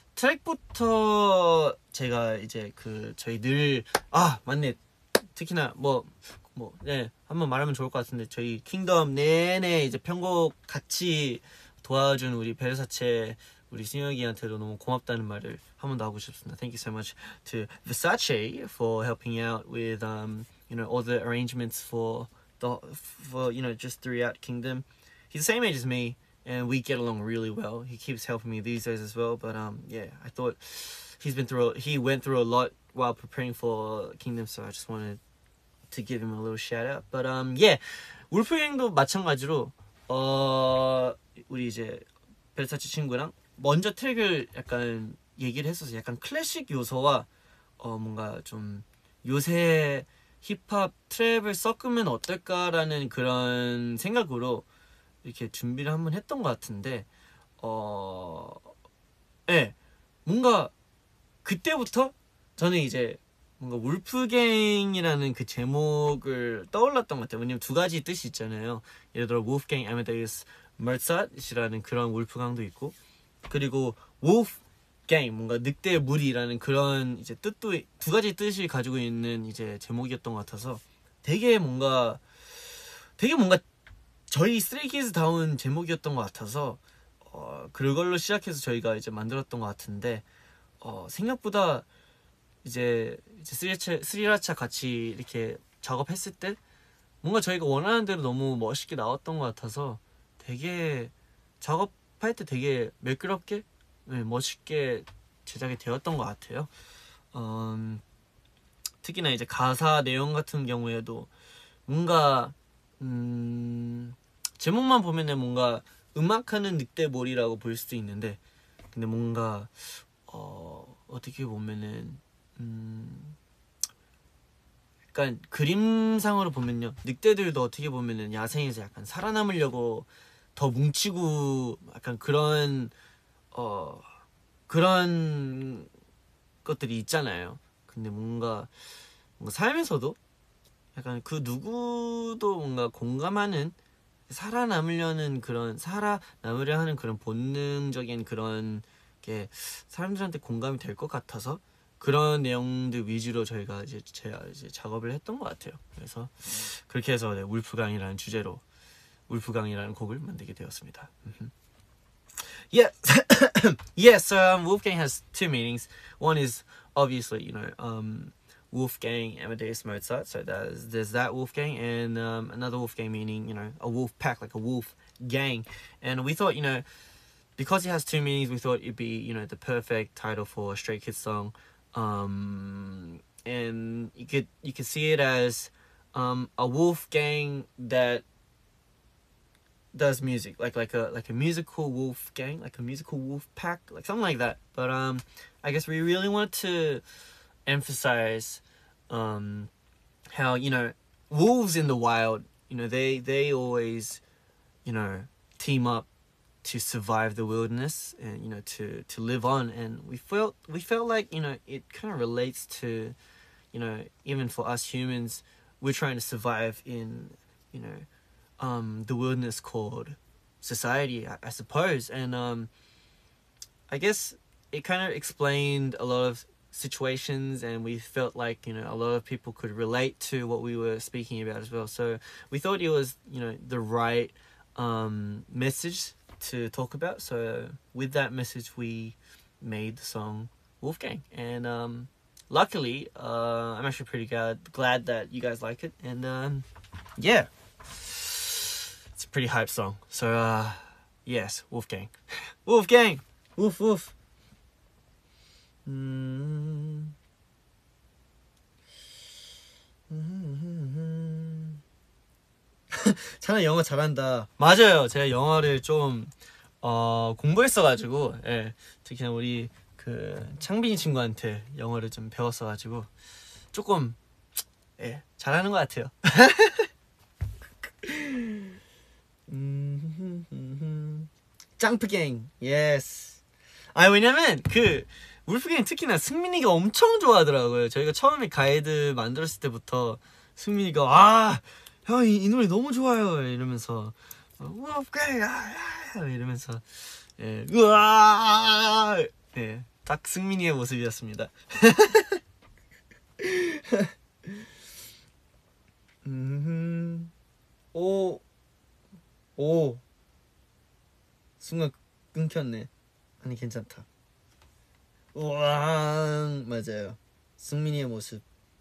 트랙부터 제가 이제 그 저희 늘 아 맞네 특히나 뭐 뭐 네 한번 말하면 좋을 것 같은데 저희 킹덤 내내 이제 편곡 같이 도와준 우리 베르사체 우리 승혁이한테도 너무 고맙다는 말을 한 번 더 하고 싶습니다. Thank you so much to Versace for helping out with um you know all the arrangements for the for you know just throughout Kingdom. He's the same age as me. And we get along really well. He keeps helping me these days as well. But um, yeah, I thought he's been through. A, he went through a lot while preparing for Kingdom, so I just wanted to give him a little shout out. But um, yeah, 울프갱도 마찬가지로 어 우리 이제 벨사치 친구랑 먼저 트랙을 약간 얘기를 했었어요. 약간 클래식 요소와 어 뭔가 좀 요새 힙합 트랩을 섞으면 어떨까라는 그런 생각으로. 이렇게 준비를 한번 했던 것 같은데 어... 네, 뭔가 그때부터 저는 이제 뭔가 울프갱이라는 그 제목을 떠올랐던 것 같아요. 왜냐면 두 가지 뜻이 있잖아요. 예를 들어 Wolfgang Amadeus Mozart이라는 그런 울프강도 있고 그리고 wolf gang, 뭔가 늑대의 무리라는 그런 이제 뜻도 두 가지 뜻이 가지고 있는 이제 제목이었던 것 같아서 되게 뭔가 되게 뭔가 저희 스트레이키즈다운 제목이었던 것 같아서 어, 그걸로 시작해서 저희가 이제 만들었던 것 같은데 어, 생각보다 이제, 이제 스리라차, 스리라차 같이 이렇게 작업했을 때 뭔가 저희가 원하는 대로 너무 멋있게 나왔던 것 같아서 되게 작업할 때 되게 매끄럽게 네, 멋있게 제작이 되었던 것 같아요. 음, 특히나 이제 가사 내용 같은 경우에도 뭔가 음, 제목만 보면은 뭔가 음악하는 늑대몰이라고 볼 수도 있는데 근데 뭔가 어, 어떻게 보면은 음, 약간 그림상으로 보면요 늑대들도 어떻게 보면은 야생에서 약간 살아남으려고 더 뭉치고 약간 그런 어 그런 것들이 있잖아요. 근데 뭔가, 뭔가 삶에서도 약간 그 누구도 뭔가 공감하는 살아남으려는 그런 살아남으려 하는 그런 본능적인 그런 게 사람들한테 공감이 될 것 같아서 그런 내용들 위주로 저희가 이제 제가 이제 작업을 했던 것 같아요. 그래서 그렇게 해서 네, 울프강이라는 주제로 울프강이라는 곡을 만들게 되었습니다. Yeah, yes. Um, Wolfgang has two meanings. One is obviously, you know, um, Wolfgang Amadeus Mozart. So there's there's that Wolfgang, and um, another Wolfgang meaning, you know, a wolf pack, like a wolf gang. And we thought, you know, because it has two meanings, we thought it'd be, you know, the perfect title for a Stray Kids song. Um, and you could you could see it as um, a wolf gang that does music, like like a like a musical wolf gang, like a musical wolf pack, like something like that. But um, I guess we really wanted to emphasize um, how, you know, wolves in the wild, you know, they they always, you know, team up to survive the wilderness and, you know, to to live on. And we felt we felt like, you know, it kind of relates to, you know, even for us humans, we're trying to survive in, you know, um, the wilderness called society, I, I suppose. And um, I guess it kind of explained a lot of situations, and we felt like, you know, a lot of people could relate to what we were speaking about as well. So we thought it was, you know, the right um, message to talk about. So with that message, we made the song Wolfgang. And um, luckily, uh, I'm actually pretty glad, glad that you guys like it. And um, yeah. It's a pretty hype song. So, uh, yes, Wolfgang. Wolfgang! Woof, woof. Mm. 자나 영어 잘한다. 맞아요. 제가 영어를 좀 어, 공부했어가지고, 예. 특히나 우리 그 창빈이 친구한테 영어를 좀 배웠어가지고 조금 예, 잘하는 것 같아요. 짱프갱, 예스. 아, 왜냐면 그 울프갱 특히나 승민이가 엄청 좋아하더라고요. 저희가 처음에 가이드 만들었을 때부터 승민이가 아, 형, 이, 이 노래 너무 좋아요 이러면서 울프갱 이러면서 예, 우와, 예, 딱 승민이의 모습이었습니다. 음, 오, 오, 순간 끊겼네. 아니 괜찮다. 우와, 맞아요. 승민이의 모습.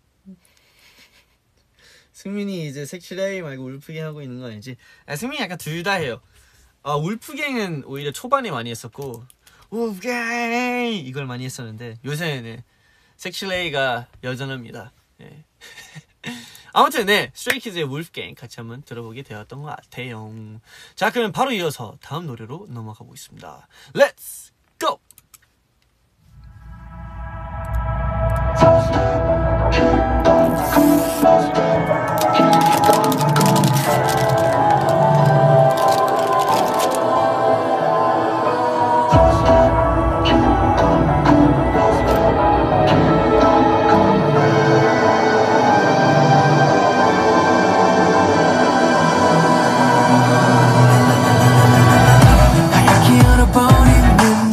승민이 이제 섹시레이 말고 울프갱 하고 있는 거 아니지? 아, 승민이 약간 둘 다 해요. 아, 울프갱은 오히려 초반에 많이 했었고 울프갱 이걸 많이 했었는데 요새는 섹시레이가 여전합니다. 네. 아무튼 네, 스트레이키즈의 울프갱 같이 한번 들어보게 되었던 것 같아요. 자, 그럼 바로 이어서 다음 노래로 넘어가 보겠습니다. Let's go! 하얗게 얼어버린 눈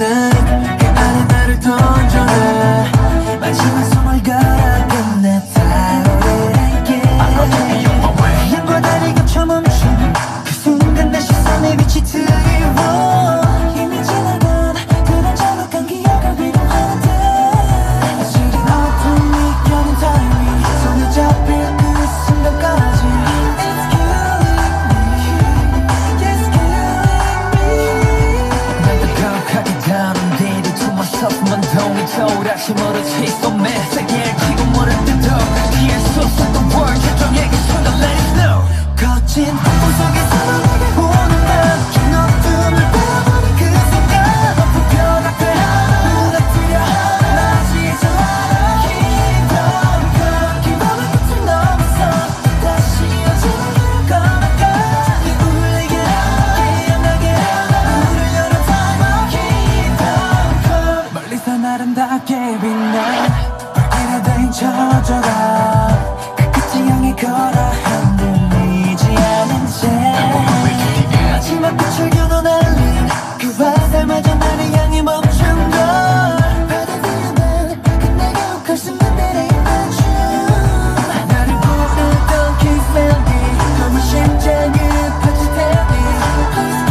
서서만 동이 저울아시 멀어지 쏘매 세계를 키고 물을 뜯어 피할 수 없었던 word 결정에게 순간 let it know 거친 폭풍 속에서 너에게 오는 밤 긴 어둠을 빼버린 그 순간 높은 벽 앞에 무너뜨려 맞이해줘 Kingdom come 기범의 끝을 넘어서 다시 어제는 길을 걸어가 이 울리게 깨어나게 문을 열어 time Kingdom come 멀리서 아름답게 빛나 밝게 된 저절아 그 끝을 향해 걸어 흔들리지 않은 채 마지막 빛을 겨눠 날린 그 화살마저 나를 향해 멈춘 걸 받아들이면 끝내게 욱할 순간들에 있는 중 나를 부르던 kiss melody 너무 심장을 펼칠 테니 Please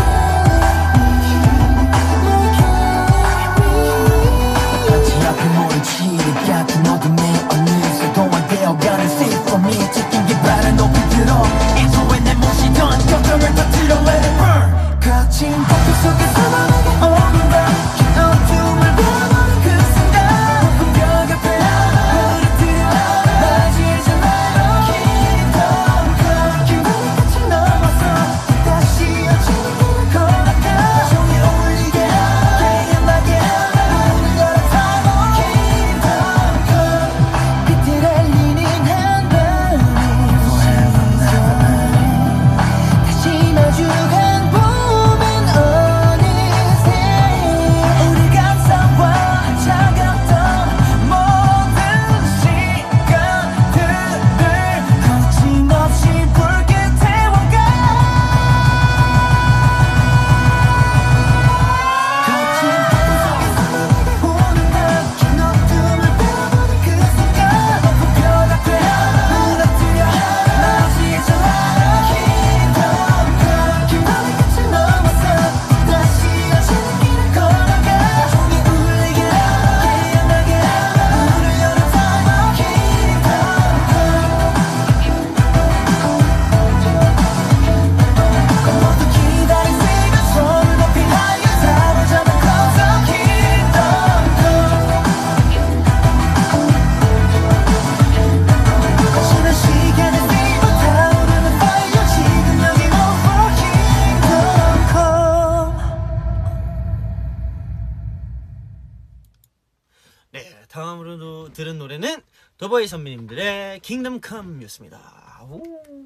carry me 마치 앞에 모른 지뢰 같은 어둠에 어느새 동화되어가는 Sing for me 지킨 깃발을 높이 들어 애초에 내 몫이던 걱정을 터뜨려 Let it burn 거친 폭풍 속에서 너에게 오는 밤 긴 어둠을 빼버린 그 순간 높은 벽 앞에 무너뜨려 맞이해줘 Kingdom come 기분의 끝을 넘어서 다시 어제는 길을 걸어가 종이 울리게 깨어나게 문을 열어 time Kingdom come 빛을 알리는 한밤이 다시 마주한 봄은 어느새 우리 감사와 차갑던 모든 시간들을 거침없이 붉게 태워가 거친 폭풍 속에서 너에게 오는 밤 긴 어둠을 빼버린 그 순간 높은 벽 앞에 무너뜨려 맞이해줘 Kingdom come 기쁨의 끝을 넘어서 다시 어제는 길을 걸어가 종이 울리게 깨어나게 문을 열어 time Kingdom come 모두 기다리시면 손을 높이 하여 사로잡은 closer Kingdom come 거치는 시간의 fever 타오르는 fire 지금 여기 over Kingdom come 네, 다음으로 들은 노래는 더보이 선배님들의 킹덤 컴이었습니다. 오.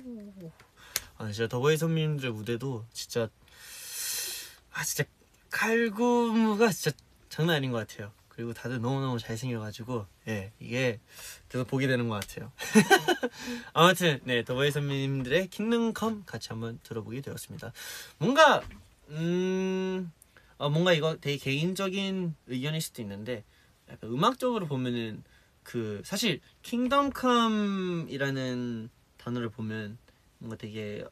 아, 진짜 더보이 선배님들 무대도 진짜 아 진짜 칼군무가 진짜 장난 아닌 것 같아요. 그리고 다들 너무너무 잘생겨가지고 예 이게 계속 보게 되는 것 같아요. 아무튼 네 더보이 선배님들의 킹덤 컴 같이 한번 들어보게 되었습니다. 뭔가 음 어, 뭔가 이거 되게 개인적인 의견일 수도 있는데 약간 음악적으로 보면은 그 사실 킹덤 컴이라는 단어를 보면 뭔가 되게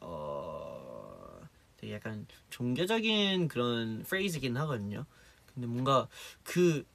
어 되게 약간 종교적인 그런 프레이즈이긴 하거든요. 근데 뭔가 그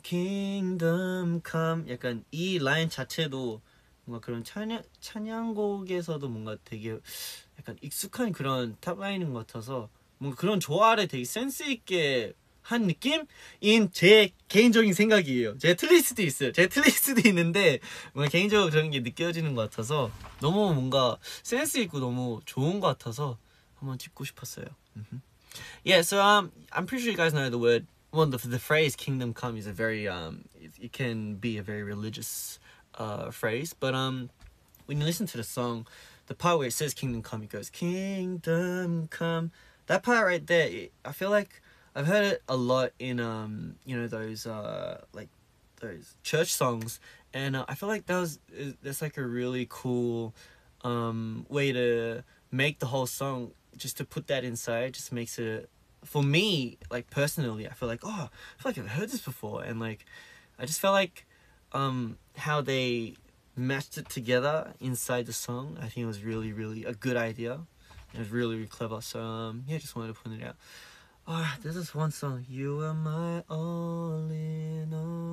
킹덤 컴 약간 이 라인 자체도 뭔가 그런 찬양 찬양곡에서도 뭔가 되게 약간 익숙한 그런 탑라인인 것 같아서 뭔가 그런 조화를 되게 센스 있게 한 느낌인 제 개인적인 생각이에요. 제가 틀릴 수도 있어요. 제가 틀릴 수도 있는데 뭔가 개인적으로 그런 게 느껴지는 것 같아서 너무 뭔가 센스 있고 너무 좋은 것 같아서 한번 짚고 싶었어요. Mm-hmm. Yeah, so um, I'm pretty sure you guys know the word. Well, the, the phrase "kingdom come" is a very um, it, it can be a very religious uh phrase, but um, when you listen to the song, the part where it says "kingdom come," it goes "kingdom come." That part right there, it, I feel like I've heard it a lot in um, you know, those uh, like those church songs, and uh, I feel like that was that's like a really cool um way to make the whole song. Just to put that inside just makes it, for me, like personally, I feel like, oh, I feel like I've heard this before, and like I just felt like um how they matched it together inside the song. I think it was really really a good idea. It was really really clever. So um yeah, just wanted to point it out. Oh, there's this one song, "You Are My All in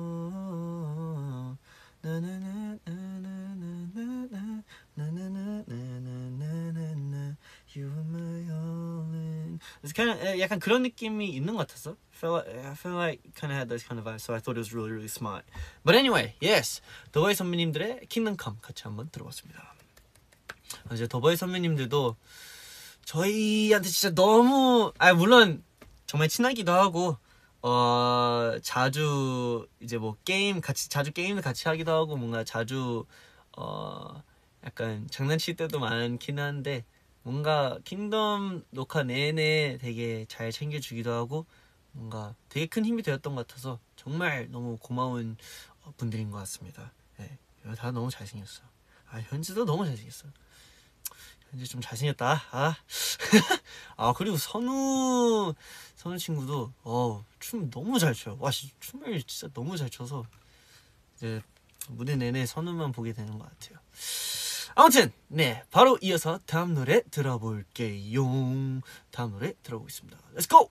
All." Na na na na na na na na na na na na na. You are my all in. 그래서 그냥 약간 그런 느낌이 있는 것 같았어. felt like, I felt like kind of had those kind of vibes, so I thought it was really really smart. But anyway, yes, 더보이 선배님들의 Kingdom Come 같이 한번 들어봤습니다. 이제 더보이 선배님들도 저희한테 진짜 너무 아 물론 정말 친하기도 하고 어 자주 이제 뭐 게임 같이 자주 게임을 같이 하기도 하고 뭔가 자주 어 약간 장난칠 때도 많긴 한데 뭔가 킹덤 녹화 내내 되게 잘 챙겨주기도 하고 뭔가 되게 큰 힘이 되었던 것 같아서 정말 너무 고마운 분들인 것 같습니다. 네, 다 너무 잘생겼어. 아 현지도 너무 잘생겼어. 현지 좀 잘생겼다. 아, 아 그리고 선우 선우 친구도 어 춤 너무 잘 춰요. 와 춤을 진짜 너무 잘 춰서 이제 무대 내내 선우만 보게 되는 것 같아요. 아무튼 네 바로 이어서 다음 노래 들어볼게요. 다음 노래 들어보겠습니다. Let's go.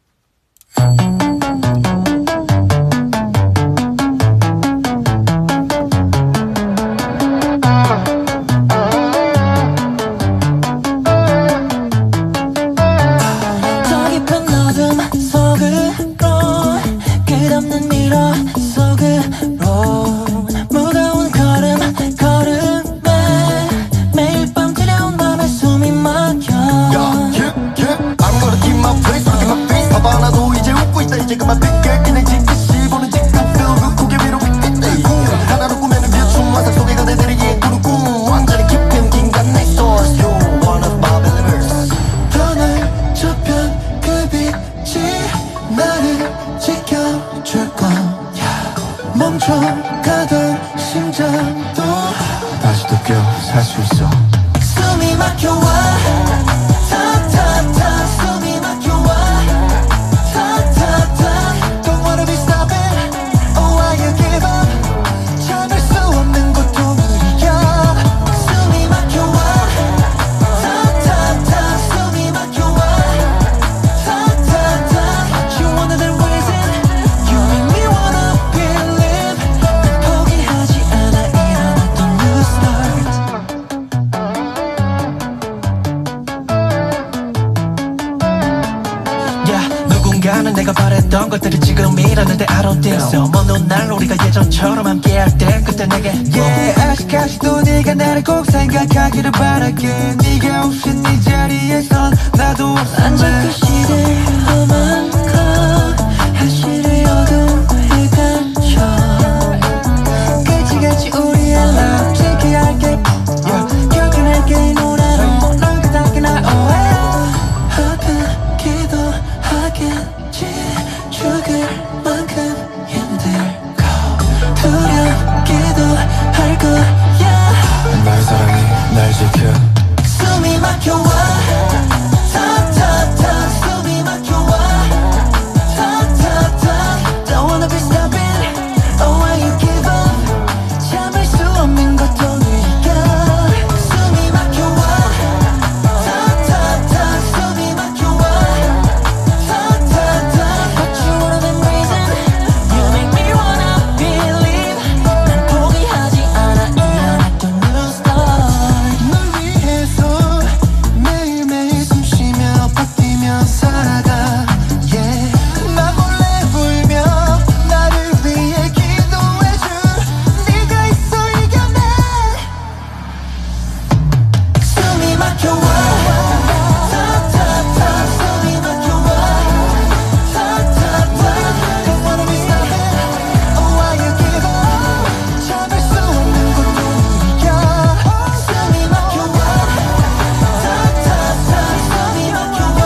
멈춰가던 심장도 다시 느껴 살 수 있어. 숨이 막혀와 타타타 숨이 막혀와 타타타 Don't wanna be stopping Oh why you give up 참을 수 없는 고통이야. 숨이 막혀와 타타타 숨이 막혀와 타타타 You wanna the reason You make me wanna believe 난 포기하지 않아 일어났던 new start. 누군가는 내가 바랬던 것들이 지금 이러는데 I don't think so. 먼 훗날 우리가 예전처럼 함께할 때 그때 내게 Yeah 아직까지도 네가 나를 꼭 생각하기를 바랄게. 네가 없인 네 자리에선 나도 없어. 앉아 그 시대를 험한 것 현실의 어둠을 감춰 끝이같이 우리의 love 지켜할게. Yeah 결근할게 이 노래로 널 그닥게 날 오해 하든 기도하겠지 죽을 만큼 힘들고 두렵기도 할 거야. 나의 사랑이 날 지켜. 숨이 막혀와 타타타 숨이 막혀와 타타타 Don't wanna be stopping Oh why you give up 참을 수 없는 고통이야. 숨이 막혀와 타타타 숨이 막혀와 타타타 But you wanna the reason You make me wanna believe 난 포기하지 않아 일어났던 new start. 널 위해서 매일매일 숨쉬며 버티며 살아가 Yeah 나 몰래 울며 나를 위해 기도해줄 네가 있어 이겨내. 숨이 막혀와 타타타 숨이 막혀와 타타타 Don't wanna be stopping Oh why you give up 참을 수 없는 고통이야. 숨이 막혀와 타타타 숨이 막혀와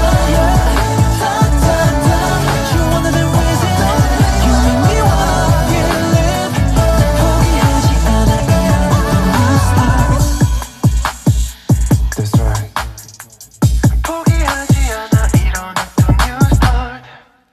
타타타 You wanna the reason You make me wanna believe 난 포기하지 않아 일어났던 new start. That's right 포기하지 않아 일어났던 new start.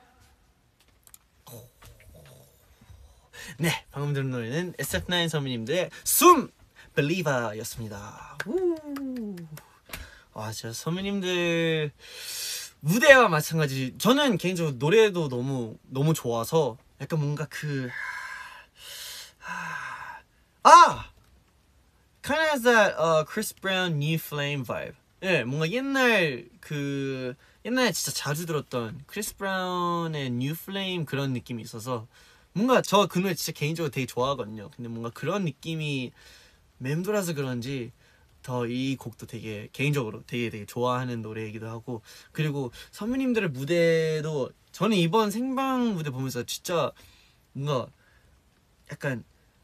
네 방금 들은 노래는 에스에프나인 선배님들의 숨 Believer였습니다. 우. 아 진짜 선배님들 무대와 마찬가지. 저는 개인적으로 노래도 너무 너무 좋아서 약간 뭔가 그 아 kind of has that uh, Chris Brown New Flame vibe. 예, 뭔가 옛날 그 옛날에 진짜 자주 들었던 크리스 브라운의 New Flame 그런 느낌이 있어서 뭔가 저 그 노래 진짜 개인적으로 되게 좋아하거든요. 근데 뭔가 그런 느낌이 맴돌아서 그런지 더 이 곡도 되게 개인적으로 되게 되게 좋아하는 노래이기도 하고, 그리고 선배님들의 무대도 저는 이번 생방 무대 보면서 진짜 뭔가 약간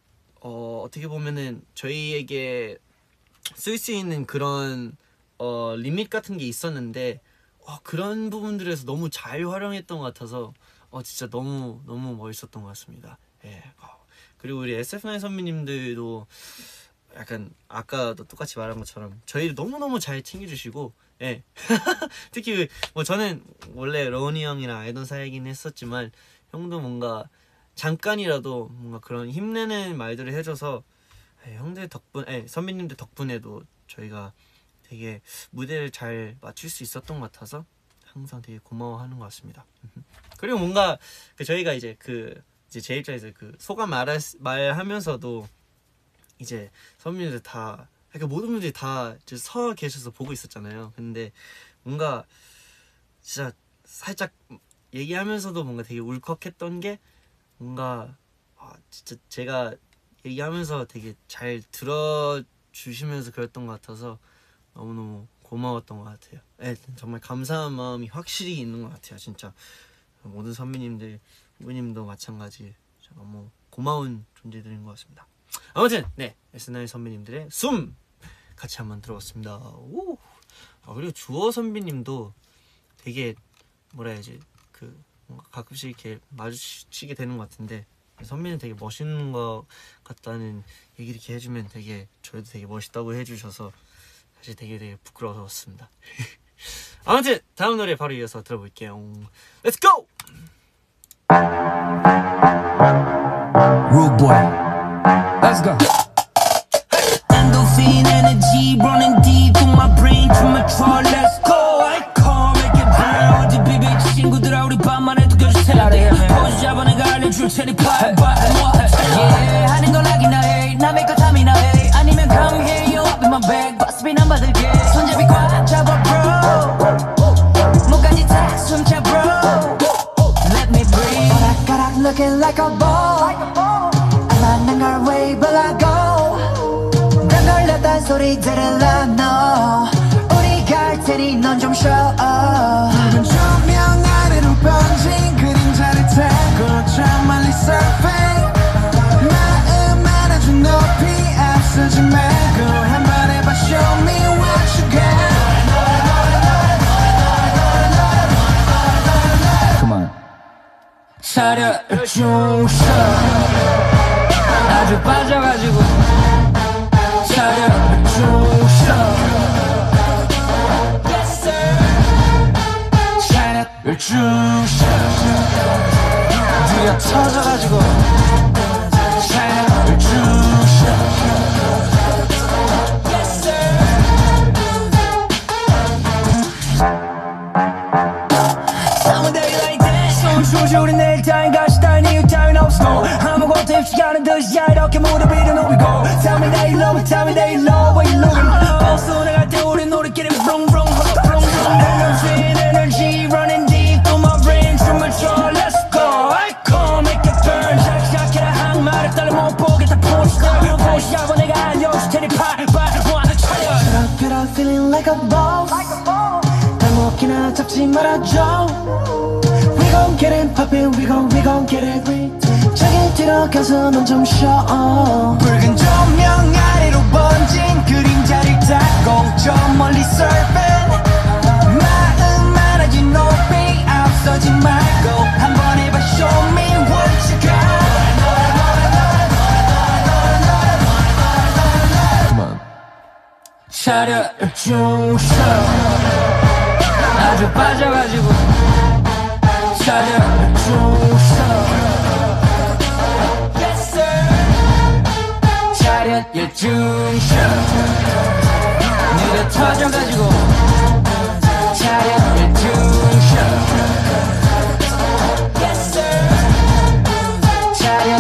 어 어떻게 보면은 저희에게 쓸 수 있는 그런 어 리밋 같은 게 있었는데 어, 그런 부분들에서 너무 잘 활용했던 것 같아서 어 진짜 너무 너무 멋있었던 것 같습니다. 예. 어. 그리고 우리 에스에프나인 선배님들도 약간 아까도 똑같이 말한 것처럼 저희를 너무너무 잘 챙겨주시고, 예. 특히 뭐 저는 원래 러운이 형이랑 알던 사이긴 했었지만 형도 뭔가 잠깐이라도 뭔가 그런 힘내는 말들을 해줘서, 예, 형들 덕분, 예, 선배님들 덕분에도 저희가 되게 무대를 잘 맞출 수 있었던 것 같아서 항상 되게 고마워하는 것 같습니다. 그리고 뭔가 그 저희가 이제 그 이제 제 입장에서 그 소감 말할, 말하면서도 이제 선배님들 다, 그러니까 모든 분들이 다 서 계셔서 보고 있었잖아요. 근데 뭔가 진짜 살짝 얘기하면서도 뭔가 되게 울컥했던 게 뭔가 아, 진짜 제가 얘기하면서 되게 잘 들어주시면서 그랬던 것 같아서 너무너무 고마웠던 것 같아요. 네, 정말 감사한 마음이 확실히 있는 것 같아요. 진짜 모든 선배님들, 후배님도 마찬가지 너무 고마운 존재들인 것 같습니다. 아무튼 네, 에스나인 선배님들의 숨 같이 한번 들어봤습니다. 오. 아, 그리고 주호 선배님도 되게 뭐라 해야지 그 뭔가 가끔씩 이렇게 마주치게 되는 것 같은데 선배님 되게 멋있는 것 같다는 얘기 이렇게 해주면 되게 저희도 되게 멋있다고 해주셔서 사실 되게 되게 부끄러웠습니다. 아무튼 다음 노래 바로 이어서 들어볼게요. Let's go! Rude boy, let's go. Endorphin energy running deep through my brain, through my throat. Let's go. I can't make it burn. 어디 비비 친구들아 우리 밤만 해도 겨주세요. 포즈 잡아 내가 알려줄 테니 bye bye. Yeah, 하는 걸 하기나 해. 남의 것 탐이나 해. 아니면 come here, you up in my bag. 버스비 난 받을게. 손잡이 꽉 잡아 bro. 목까지 다 숨차 bro. Let me breathe. 오락가락 looking like a ball. 알만한 걸 wave like go. 난 걸렸단 소리 들을라 너. 우리 갈 테니 넌 좀 쉬어. 붉은 조명 아래로 번진 그림자를 타고 저 멀리 surfing. 마음 안아줘 높이 앞서지 말고 한번 해봐 show me what you got. Come on. 차려 중셔 아주 빠져가지고 차려 중셔 Yes sir. 차려 중셔 두려 터져가지고 차려 중셔 Yes sir. Someday like that 손 조지 우리 내일 따윈 같이 딸 이유 따윈 없어 아무것도 입지 않은 듯이 이렇게 무릎 위로 누비고 Tell me that you love it, tell me that you love what you looking. 버스 나갈 때 우린 우리끼리 vroom vroom vroom vroom. Energy, energy running deep through my brain. 춤을 춰, let's go. I can't make it burn. 시작해라 항마를 따라 못 보겠다 포스터. 포시 잡아 내가 알려줄 테니 팔팔 와 차려. Shut up, get up, feeling like a boss. 발목이나 잡지 말아줘. We gon' get it poppin', we gon' we gon' get it lit. 저기 들어가서 넌 좀 쉬어. 붉은 조명 아래로 번진 그림자를 타고 저 멀리 surfing. 마음 안아지 높이 앞서지 말고 한번 해봐 show me what you got. Come on. 차려 중셔 아주 빠져가지고 차려 중셔 Yes sir. 차려 중셔 느려 터져가지고 차려 중셔 Yes sir. 차려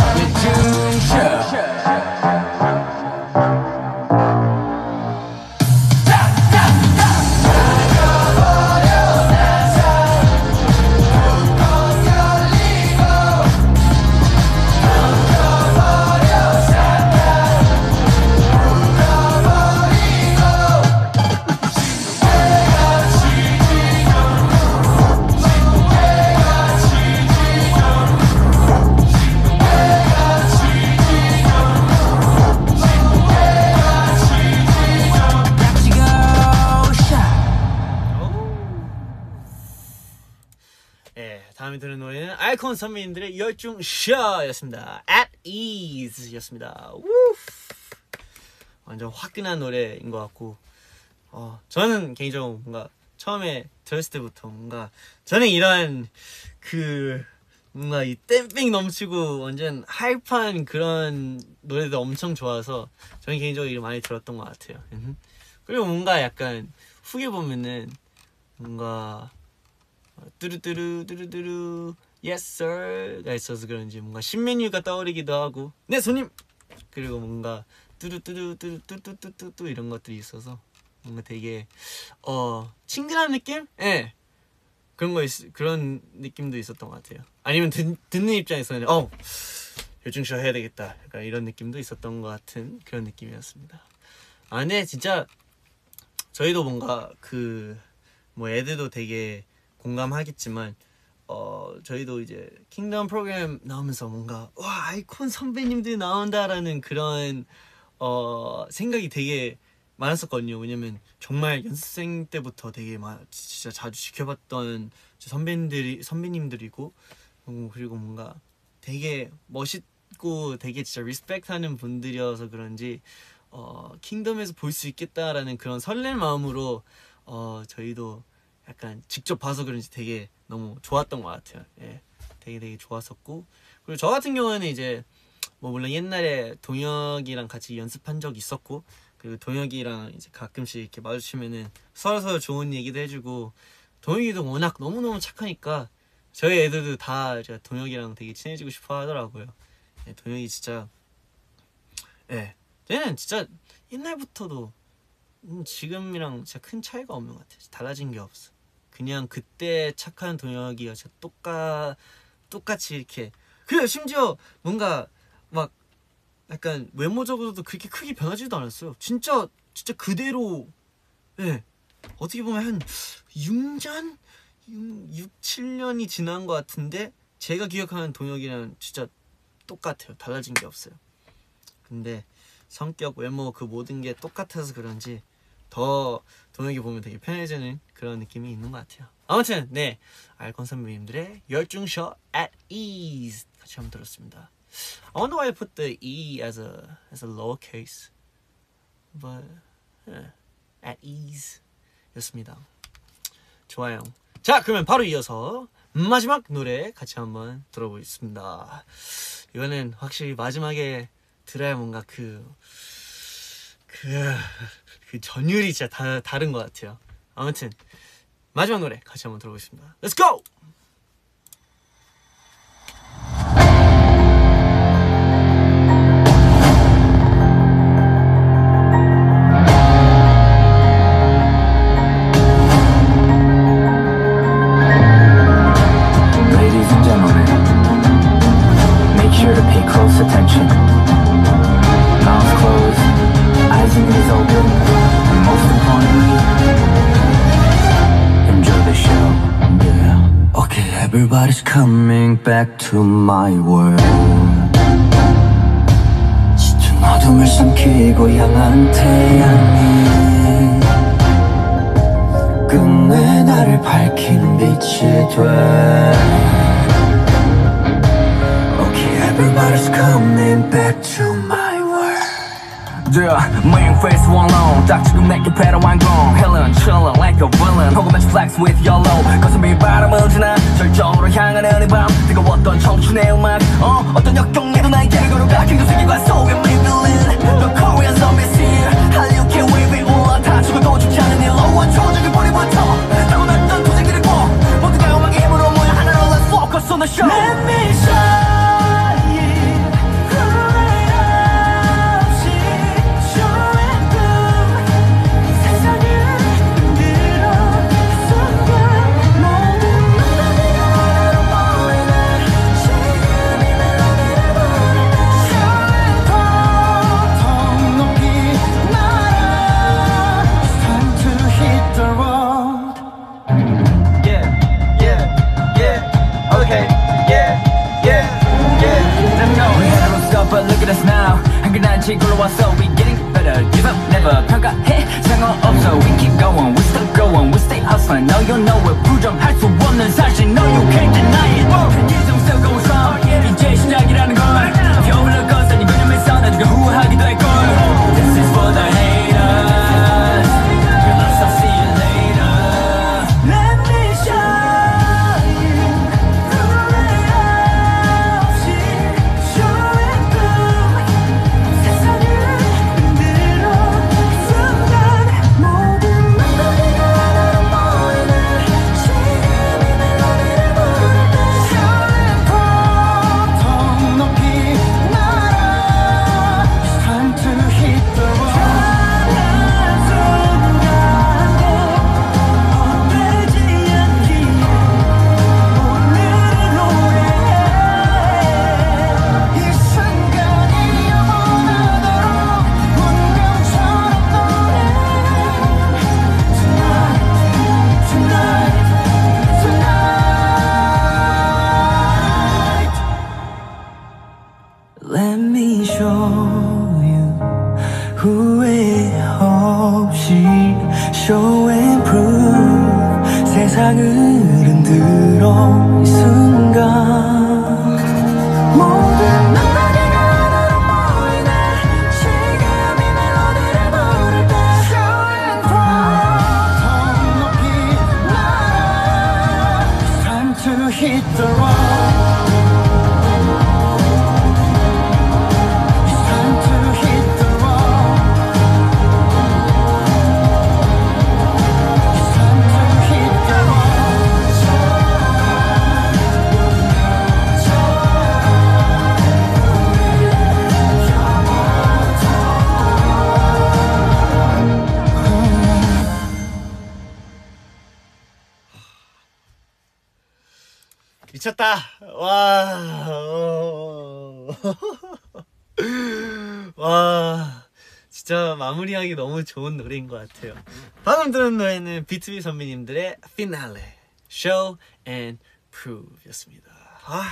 중셔 아이콘 선배님들의 열중 쇼였습니다. At Ease였습니다. 우! 완전 화끈한 노래인 것 같고, 어, 저는 개인적으로 뭔가 처음에 들었을 때부터 뭔가 저는 이런 그 뭔가 이 댐핑 넘치고 완전 하이파한 그런 노래도 엄청 좋아서 저는 개인적으로 이걸 많이 들었던 것 같아요. 그리고 뭔가 약간 후에 보면은 뭔가 뚜루뚜루 뚜루뚜루 Yes sir가 있어서 그런지 뭔가 신메뉴가 떠오르기도 하고 네 손님! 그리고 뭔가 뚜루뚜루 뚜루뚜뚜뚜뚜 이런 것들이 있어서 뭔가 되게 어 친근한 느낌? 예. 네. 그런 거 있, 그런 느낌도 있었던 것 같아요. 아니면 듣, 듣는 입장에서는 어 열중쇼 해야 되겠다 약간 이런 느낌도 있었던 것 같은 그런 느낌이었습니다. 아 근데 진짜 저희도 뭔가 그 뭐 애들도 되게 공감하겠지만 어 저희도 이제 킹덤 프로그램 나오면서 뭔가 와 아이콘 선배님들이 나온다라는 그런 어 생각이 되게 많았었거든요. 왜냐면 정말 연습생 때부터 되게 막 진짜 자주 지켜봤던 선배님들이 선배님들이고 그리고 뭔가 되게 멋있고 되게 진짜 리스펙트하는 분들이어서 그런지 어 킹덤에서 볼 수 있겠다라는 그런 설레는 마음으로 어 저희도 약간 직접 봐서 그런지 되게 너무 좋았던 것 같아요. 예, 되게 되게 좋았었고 그리고 저 같은 경우는 이제 뭐 물론 옛날에 동혁이랑 같이 연습한 적 있었고 그리고 동혁이랑 이제 가끔씩 이렇게 마주치면은 서로서로 좋은 얘기도 해주고 동혁이도 워낙 너무너무 착하니까 저희 애들도 다 제가 동혁이랑 되게 친해지고 싶어 하더라고요. 예, 동혁이 진짜 예, 쟤는 진짜 옛날부터도 음, 지금이랑 진짜 큰 차이가 없는 것 같아요. 달라진 게 없어. 그냥 그때 착한 동혁이가 진짜 똑같, 똑같이 이렇게 그래요. 심지어 뭔가 막 약간 외모적으로도 그렇게 크게 변하지도 않았어요. 진짜 진짜 그대로 예 어떻게 보면 한 육 년? 육, 칠 년이 지난 것 같은데 제가 기억하는 동혁이랑 진짜 똑같아요. 달라진 게 없어요. 근데 성격, 외모 그 모든 게 똑같아서 그런지 더 동혁이 보면 되게 편해지는 그런 느낌이 있는 것 같아요. 아무튼 네 아이콘 선배님들의 열중쇼 at ease 같이 한번 들었습니다. I wonder why I put the E as a as a lowercase, but yeah, at ease 였습니다. 좋아요. 자 그러면 바로 이어서 마지막 노래 같이 한번 들어보겠습니다. 이거는 확실히 마지막에 들어야 뭔가 그 그 그 전율이 진짜 다, 다른 것 같아요. 아무튼 마지막 노래 같이 한번 들어보겠습니다. Let's go! Ladies and gentlemen, make sure to pay close attention. Mouth closed, eyes and ears open, and most importantly, enjoy the show. Yeah. Okay, everybody's coming back to my world. 짙은 어둠을 삼키고 향한 태양이 끝내 나를 밝히는 빛이 돼. Okay, everybody's coming back to my world. Yeah, main face one on 딱 지금 내게 패러한 건 Helen chillin' like a villain 혹은 마치 flex with yellow 가슴이 바람을 지나 절정으로 향하는 이 밤 뜨거웠던 청춘의 음악 어, 어떤 역경에도 나에게 걸어가 긴 세계관 속에 Maybelline The Korean zombie scene 한류계 웨이브에 올라타 죽어도 죽지 않은 일 low 초적인 뿌리부터 타고났던 투쟁들의 꼭 모두가 음악의 힘으로 모여 하나로 Let's focus on the show Let me shine But look at us now 한결난 지구로 왔어 We getting better Give up never 평가해 상관없어 We keep going We still going We stay hustling Now you know it 부정할 수 없는 사실 No you can't deny it Let me show you 후회 없이 show and prove 세상을 흔들어 이 순간 모든 낭만이가 하나로 모이네 지금 이 멜로디를 부를 때 show and prove 더 높이 날아 It's time to hit the road 미쳤다. 와. 와. 진짜 마무리하기 너무 좋은 노래인 것 같아요. 방금 들은 노래는 비투비 선배님들의 피날레 Show and Prove 였습니다. 아.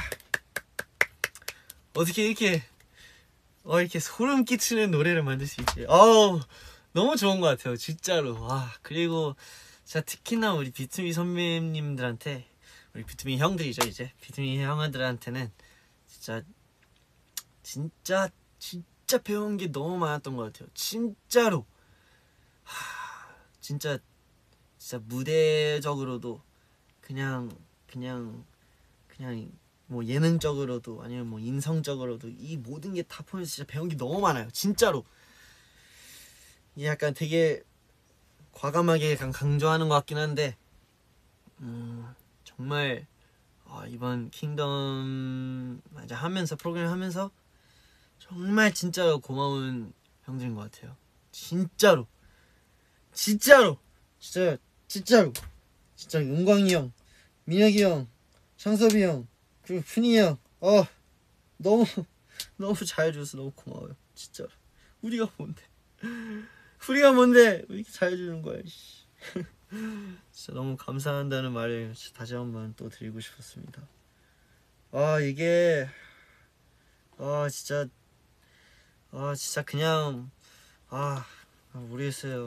어떻게 이렇게 어 이렇게 소름 끼치는 노래를 만들 수 있지? 어우, 너무 좋은 것 같아요. 진짜로. 와. 그리고 진짜 특히나 우리 비투비 선배님들한테 우리 비투비 형들이죠 이제 비투비 형들한테는 진짜 진짜 진짜 배운 게 너무 많았던 것 같아요. 진짜로. 하, 진짜 진짜 무대적으로도 그냥 그냥 그냥 뭐 예능적으로도 아니면 뭐 인성적으로도 이 모든 게 다 포함해서 진짜 배운 게 너무 많아요. 진짜로. 이게 약간 되게 과감하게 약간 강조하는 것 같긴 한데 음. 정말 어, 이번 킹덤 맞아 하면서 프로그램 하면서 정말 진짜로 고마운 형들인 것 같아요. 진짜로 진짜로 진짜 진짜로 진짜 은광이 형, 민혁이 형, 창섭이 형 그리고 푸니 형 어 너무 너무 잘해줘서 너무 고마워요. 진짜로. 우리가 뭔데 우리가 뭔데 왜 이렇게 잘해주는 거야. 진짜 너무 감사한다는 말을 다시 한번 또 드리고 싶었습니다. 아 이게 아 진짜 아 진짜 그냥 아 모르겠어요.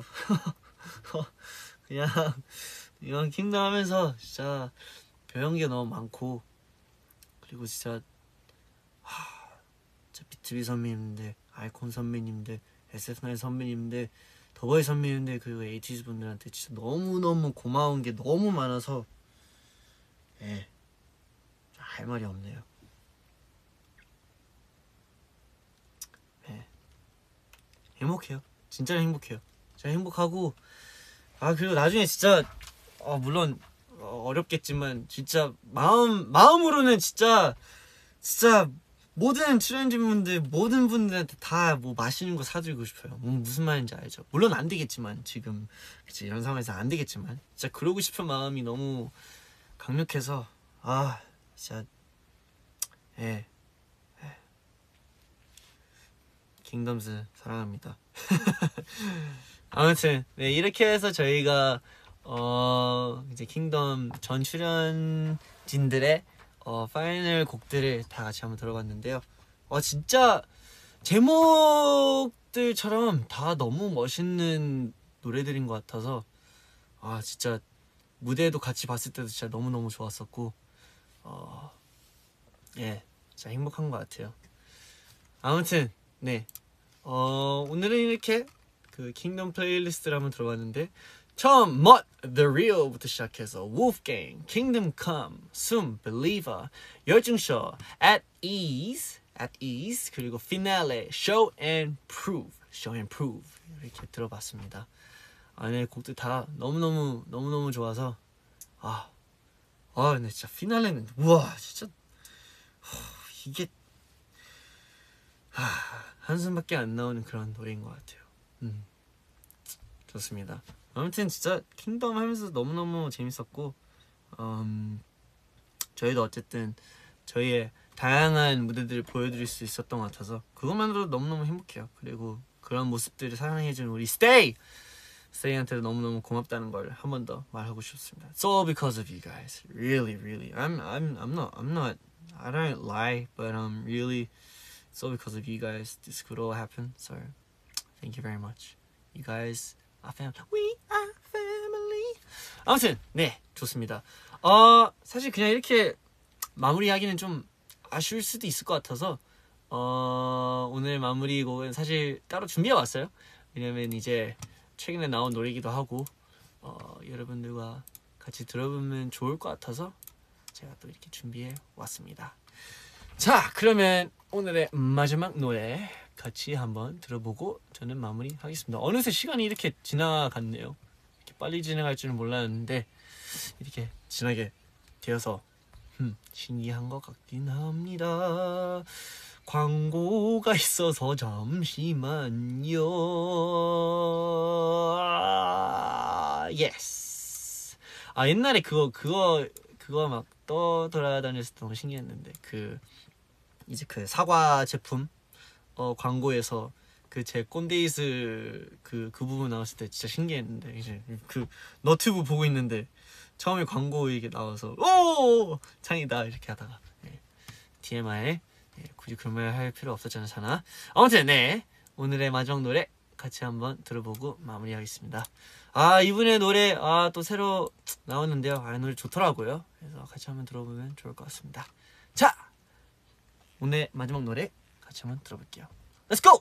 그냥 이런 킹덤 하면서 진짜 배운 게 너무 많고 그리고 진짜 하, 진짜 비투비 선배님들, 아이콘 선배님들, 에스에프나인 선배님들, 더보이 선배님들 그리고 에이티즈 분들한테 진짜 너무너무 고마운 게 너무 많아서 예, 할 말이 없네요. 예, 행복해요. 진짜 행복해요. 진짜 행복하고 아 그리고 나중에 진짜 어, 물론 어렵겠지만 진짜 마음 마음으로는 진짜 진짜 모든 출연진분들 모든 분들한테 다 뭐 맛있는 거 사드리고 싶어요. 뭐 무슨 말인지 알죠? 물론 안 되겠지만 지금 그치, 이런 상황에서 안 되겠지만 진짜 그러고 싶은 마음이 너무 강력해서 아 진짜 예, 예. 킹덤즈 사랑합니다. 아무튼 네 이렇게 해서 저희가 어 이제 킹덤 전 출연진들의 어 파이널 곡들을 다 같이 한번 들어봤는데요. 어 진짜 제목들처럼 다 너무 멋있는 노래들인 것 같아서 아 진짜 무대도 같이 봤을 때도 진짜 너무 너무 좋았었고 어 예 진짜 행복한 것 같아요. 아무튼 네 어 오늘은 이렇게 그 킹덤 플레이리스트를 한번 들어봤는데 처음 Mud, The Real부터 시작해서 Wolfgang, Kingdom Come, Sum, Believer, 열중쇼, At Ease, At Ease 그리고 Finale, Show and Prove, Show and Prove 이렇게 들어봤습니다. 아, 네 곡들 다 너무너무 너무너무 좋아서 아, 아 근데 진짜 피날레는 우와 진짜 하, 이게 하, 한숨밖에 안 나오는 그런 노래인 것 같아요. 음, 좋습니다. 아무튼 진짜 킹덤 하면서 너무너무 재밌었고 음, 저희도 어쨌든 저희의 다양한 무대들을 보여드릴 수 있었던 것 같아서 그것만으로도 너무너무 행복해요. 그리고 그런 모습들을 사랑해준 우리 스테이! 스테이한테도 너무너무 고맙다는 걸 한 번 더 말하고 싶습니다. It's all because of you guys. Really, really. I'm, I'm, I'm not, I'm not, I don't lie, but um, really, So because of you guys, this could all happen. So thank you very much. You guys are family. We are family. 아무튼 네, 좋습니다. 어 사실 그냥 이렇게 마무리하기는 좀 아쉬울 수도 있을 것 같아서 어 오늘 마무리 곡은 사실 따로 준비해 왔어요. 왜냐면 이제 최근에 나온 노래이기도 하고 어 여러분들과 같이 들어보면 좋을 것 같아서 제가 또 이렇게 준비해 왔습니다. 자, 그러면 오늘의 마지막 노래 같이 한번 들어보고 저는 마무리하겠습니다. 어느새 시간이 이렇게 지나갔네요. 이렇게 빨리 진행할 줄은 몰랐는데 이렇게 지나게 되어서 음, 신기한 것 같긴 합니다. 광고가 있어서 잠시만요. 예스. 아 옛날에 그거 그거 그거 막 떠돌아다녔을 때 너무 신기했는데 그 이제 그 사과 제품 어 광고에서 그 제 꼰데이스 그 그 부분 나왔을 때 진짜 신기했는데 이제 그 너튜브 보고 있는데 처음에 광고 이게 나와서 오 창이다 이렇게 하다가 네. 티엠아이 네, 굳이 그런 말 할 필요 없었잖아. 아무튼 네 오늘의 마지막 노래 같이 한번 들어보고 마무리하겠습니다. 아 이분의 노래 아 또 새로 나왔는데요. 아 노래 좋더라고요. 그래서 같이 한번 들어보면 좋을 것 같습니다. 자 오늘 마지막 노래 같이 한번 들어볼게요. Let's go!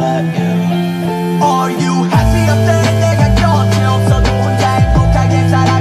Are you happy? 어때? 내가 곁에 없어도 혼자 행복하게 살아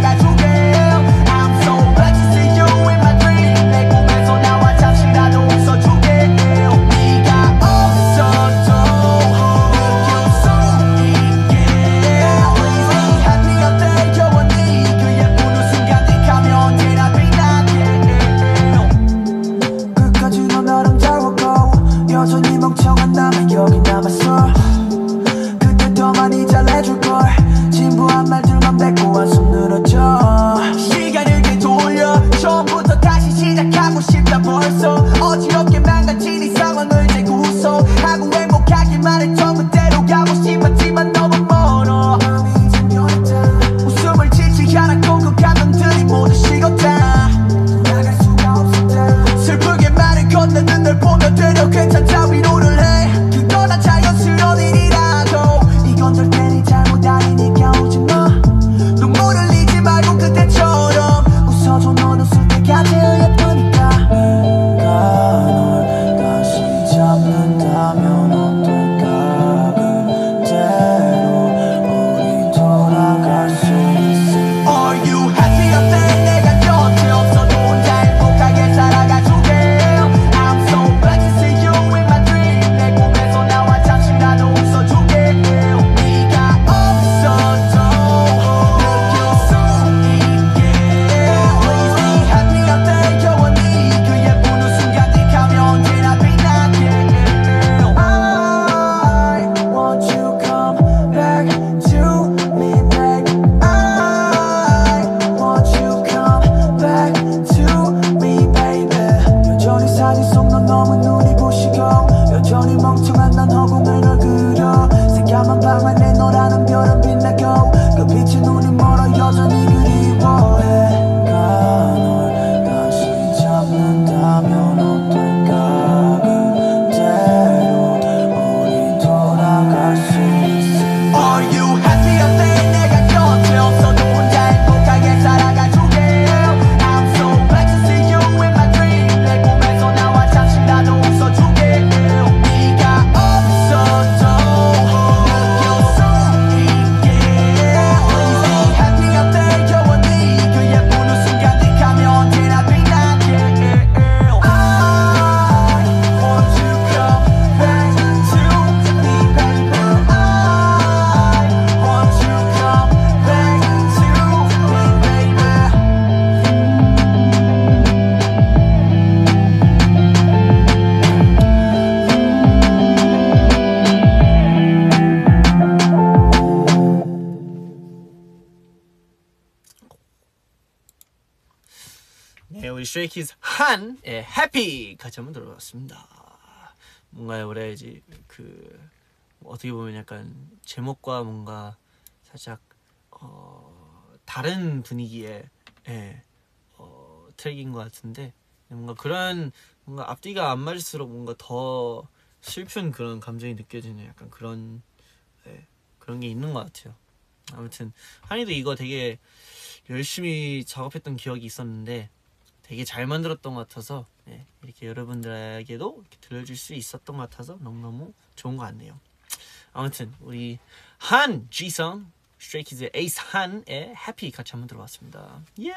네, 우리 스트레이키즈 한의 해피 같이 한번 들어봤습니다. 뭔가 원래 이제 그 어떻게 보면 약간 제목과 뭔가 살짝 어, 다른 분위기의 예, 어, 트랙인 것 같은데 뭔가 그런 뭔가 앞뒤가 안 맞을수록 뭔가 더 슬픈 그런 감정이 느껴지는 약간 그런 예, 그런 게 있는 것 같아요. 아무튼 한이도 이거 되게 열심히 작업했던 기억이 있었는데 되게 잘 만들었던 것 같아서 예, 이렇게 여러분들에게도 이렇게 들려줄 수 있었던 것 같아서 너무너무 좋은 것 같네요. 아무튼 우리 한 G성 스트레이키즈의 에이스 한의 해피 같이 한번 들어봤습니다. 예.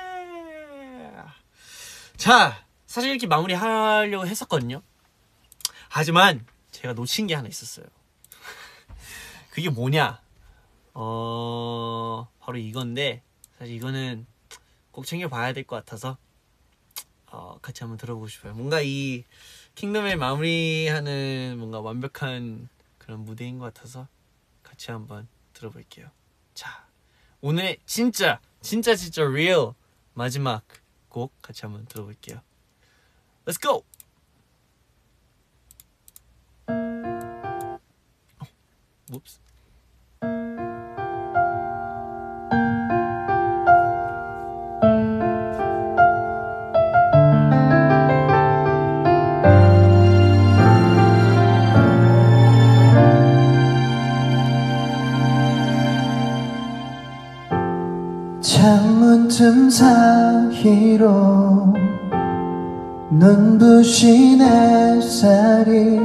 자, 사실 이렇게 마무리하려고 했었거든요. 하지만 제가 놓친 게 하나 있었어요. 그게 뭐냐? 어 바로 이건데 사실 이거는 꼭 챙겨봐야 될 것 같아서 어, 같이 한번 들어보고 싶어요. 뭔가 이 킹덤을 마무리하는 뭔가 완벽한 그런 무대인 것 같아서 같이 한번 들어볼게요. 자, 오늘의 진짜 진짜 진짜 real 마지막 곡 같이 한번 들어볼게요. Let's go! 어, whoops. 창문 틈 사이로 눈부신 햇살이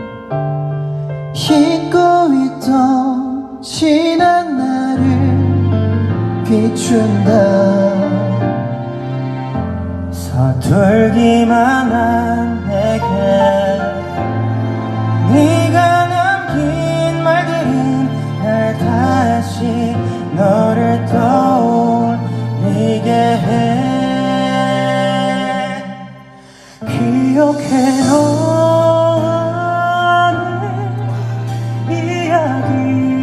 잊고 있던 지난 날을 비춘다. 서툴기만 한 내게 네가 남긴 말들은 날 다시 너를 떠올리게 해. 기억해 너의 이야기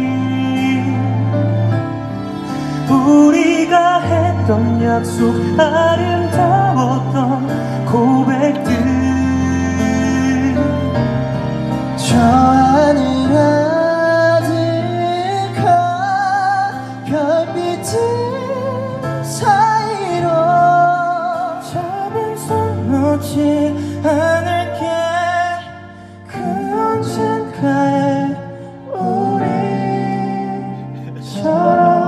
우리가 했던 약속 아름다웠던 고백들 저 하늘 아득한 별빛들 사이로 잡은 손 놓지 않을게. 그 언젠가의 우리처럼.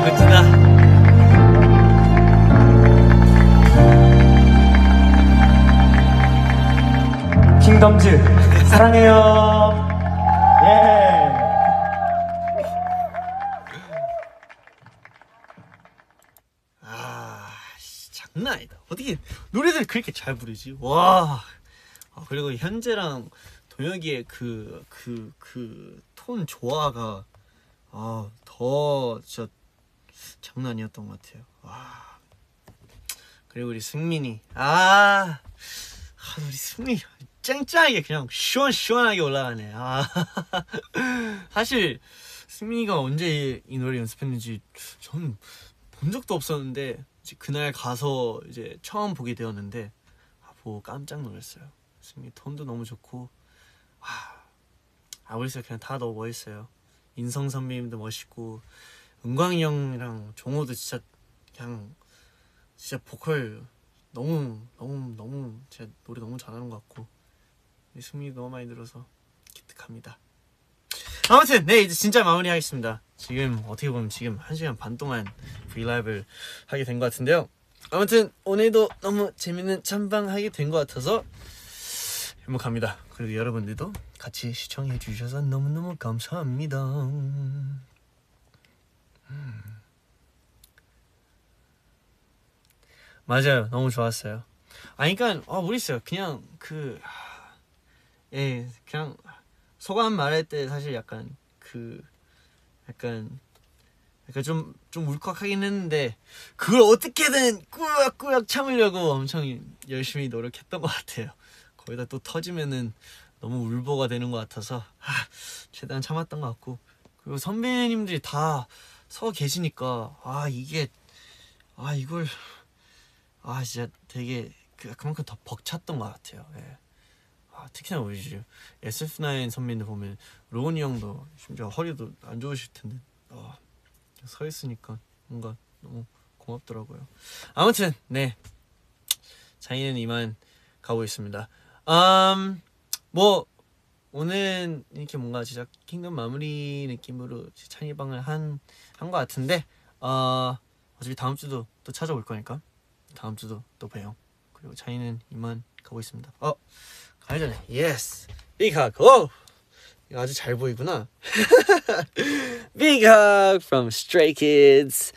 굿즈다. 킹덤즈 사랑해요. 예. 아, 씨, 장난 아니다. 어떻게 노래들 그렇게 잘 부르지? 와. 아, 그리고 현재랑 동혁이의 그 그 그 톤 조화가 아, 더 진짜 장난 아니었던 것 같아요. 와. 그리고 우리 승민이 아, 아 우리 승민이 짱짱하게 그냥 시원시원하게 올라가네. 아 사실 승민이가 언제 이 노래 연습했는지 저는 본 적도 없었는데 이제 그날 가서 이제 처음 보게 되었는데 아, 보고 깜짝 놀랐어요. 승민이 톤도 너무 좋고 와, 아 우리 그냥 다 너무 멋있어요. 인성 선배님도 멋있고 은광이 형이랑 종호도 진짜 그냥 진짜 보컬 너무 너무 너무 진짜 노래 너무 잘하는 것 같고 승민이 너무 많이 들어서 기특합니다. 아무튼 네 이제 진짜 마무리하겠습니다. 지금 어떻게 보면 지금 한 시간 반 동안 브이라이브를 하게 된 것 같은데요. 아무튼 오늘도 너무 재밌는 참방하게 된 것 같아서 행복합니다. 그리고 여러분들도 같이 시청해 주셔서 너무너무 감사합니다. 음. 맞아요. 너무 좋았어요. 아니 그러니까 아 모르겠어요. 그냥 그 예, 그냥 소감 말할 때 사실 약간 그 약간 약간 좀 좀 울컥하긴 했는데 그걸 어떻게든 꾸역꾸역 참으려고 엄청 열심히 노력했던 것 같아요. 거기다 또 터지면은 너무 울보가 되는 것 같아서 아, 최대한 참았던 것 같고 그리고 선배님들이 다 서 계시니까 아 이게 아 이걸 아 진짜 되게 그, 그만큼 더 벅찼던 것 같아요. 예. 아, 특히나 우리 에스에프나인 선배님들 보면 로운이 형도 심지어 허리도 안 좋으실 텐데 어, 서 있으니까 뭔가 너무 고맙더라고요. 아무튼 네 자이는 이만 가고 있습니다. 음, 뭐 오늘 이렇게 뭔가 진짜 킹덤 마무리 느낌으로 찬이방을 한 한 것 같은데 어, 어차피 다음 주도 또 찾아올 거니까 다음 주도 또 봬요. 그리고 차이는 이만 가고 있습니다. 어 가기 전에 예스 big hug 오 이거 아주 잘 보이구나. Big hug from Stray Kids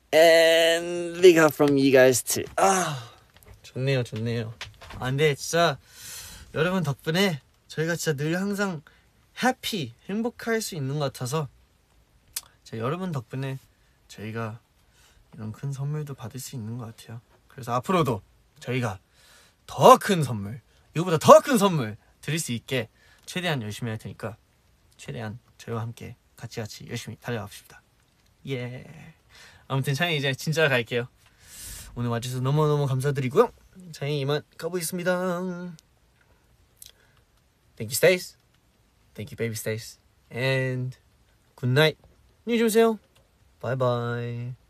and big hug from you guys too. 아 좋네요 좋네요. 아 근데 진짜 여러분 덕분에 저희가 진짜 늘 항상 해피 행복할 수 있는 것 같아서 진짜 여러분 덕분에 저희가 이런 큰 선물도 받을 수 있는 것 같아요. 그래서 앞으로도 저희가 더 큰 선물 이거보다 더 큰 선물 드릴 수 있게 최대한 열심히 할 테니까 최대한 저희와 함께 같이 같이 열심히 달려갑시다. 예. 아무튼 차이 이제 진짜 갈게요. 오늘 와주셔서 너무너무 감사드리고요. 차이 이만 가보겠습니다. Thank you, Stace. Thank you, baby Stace. And good night. 안녕히 주무세요. Bye bye.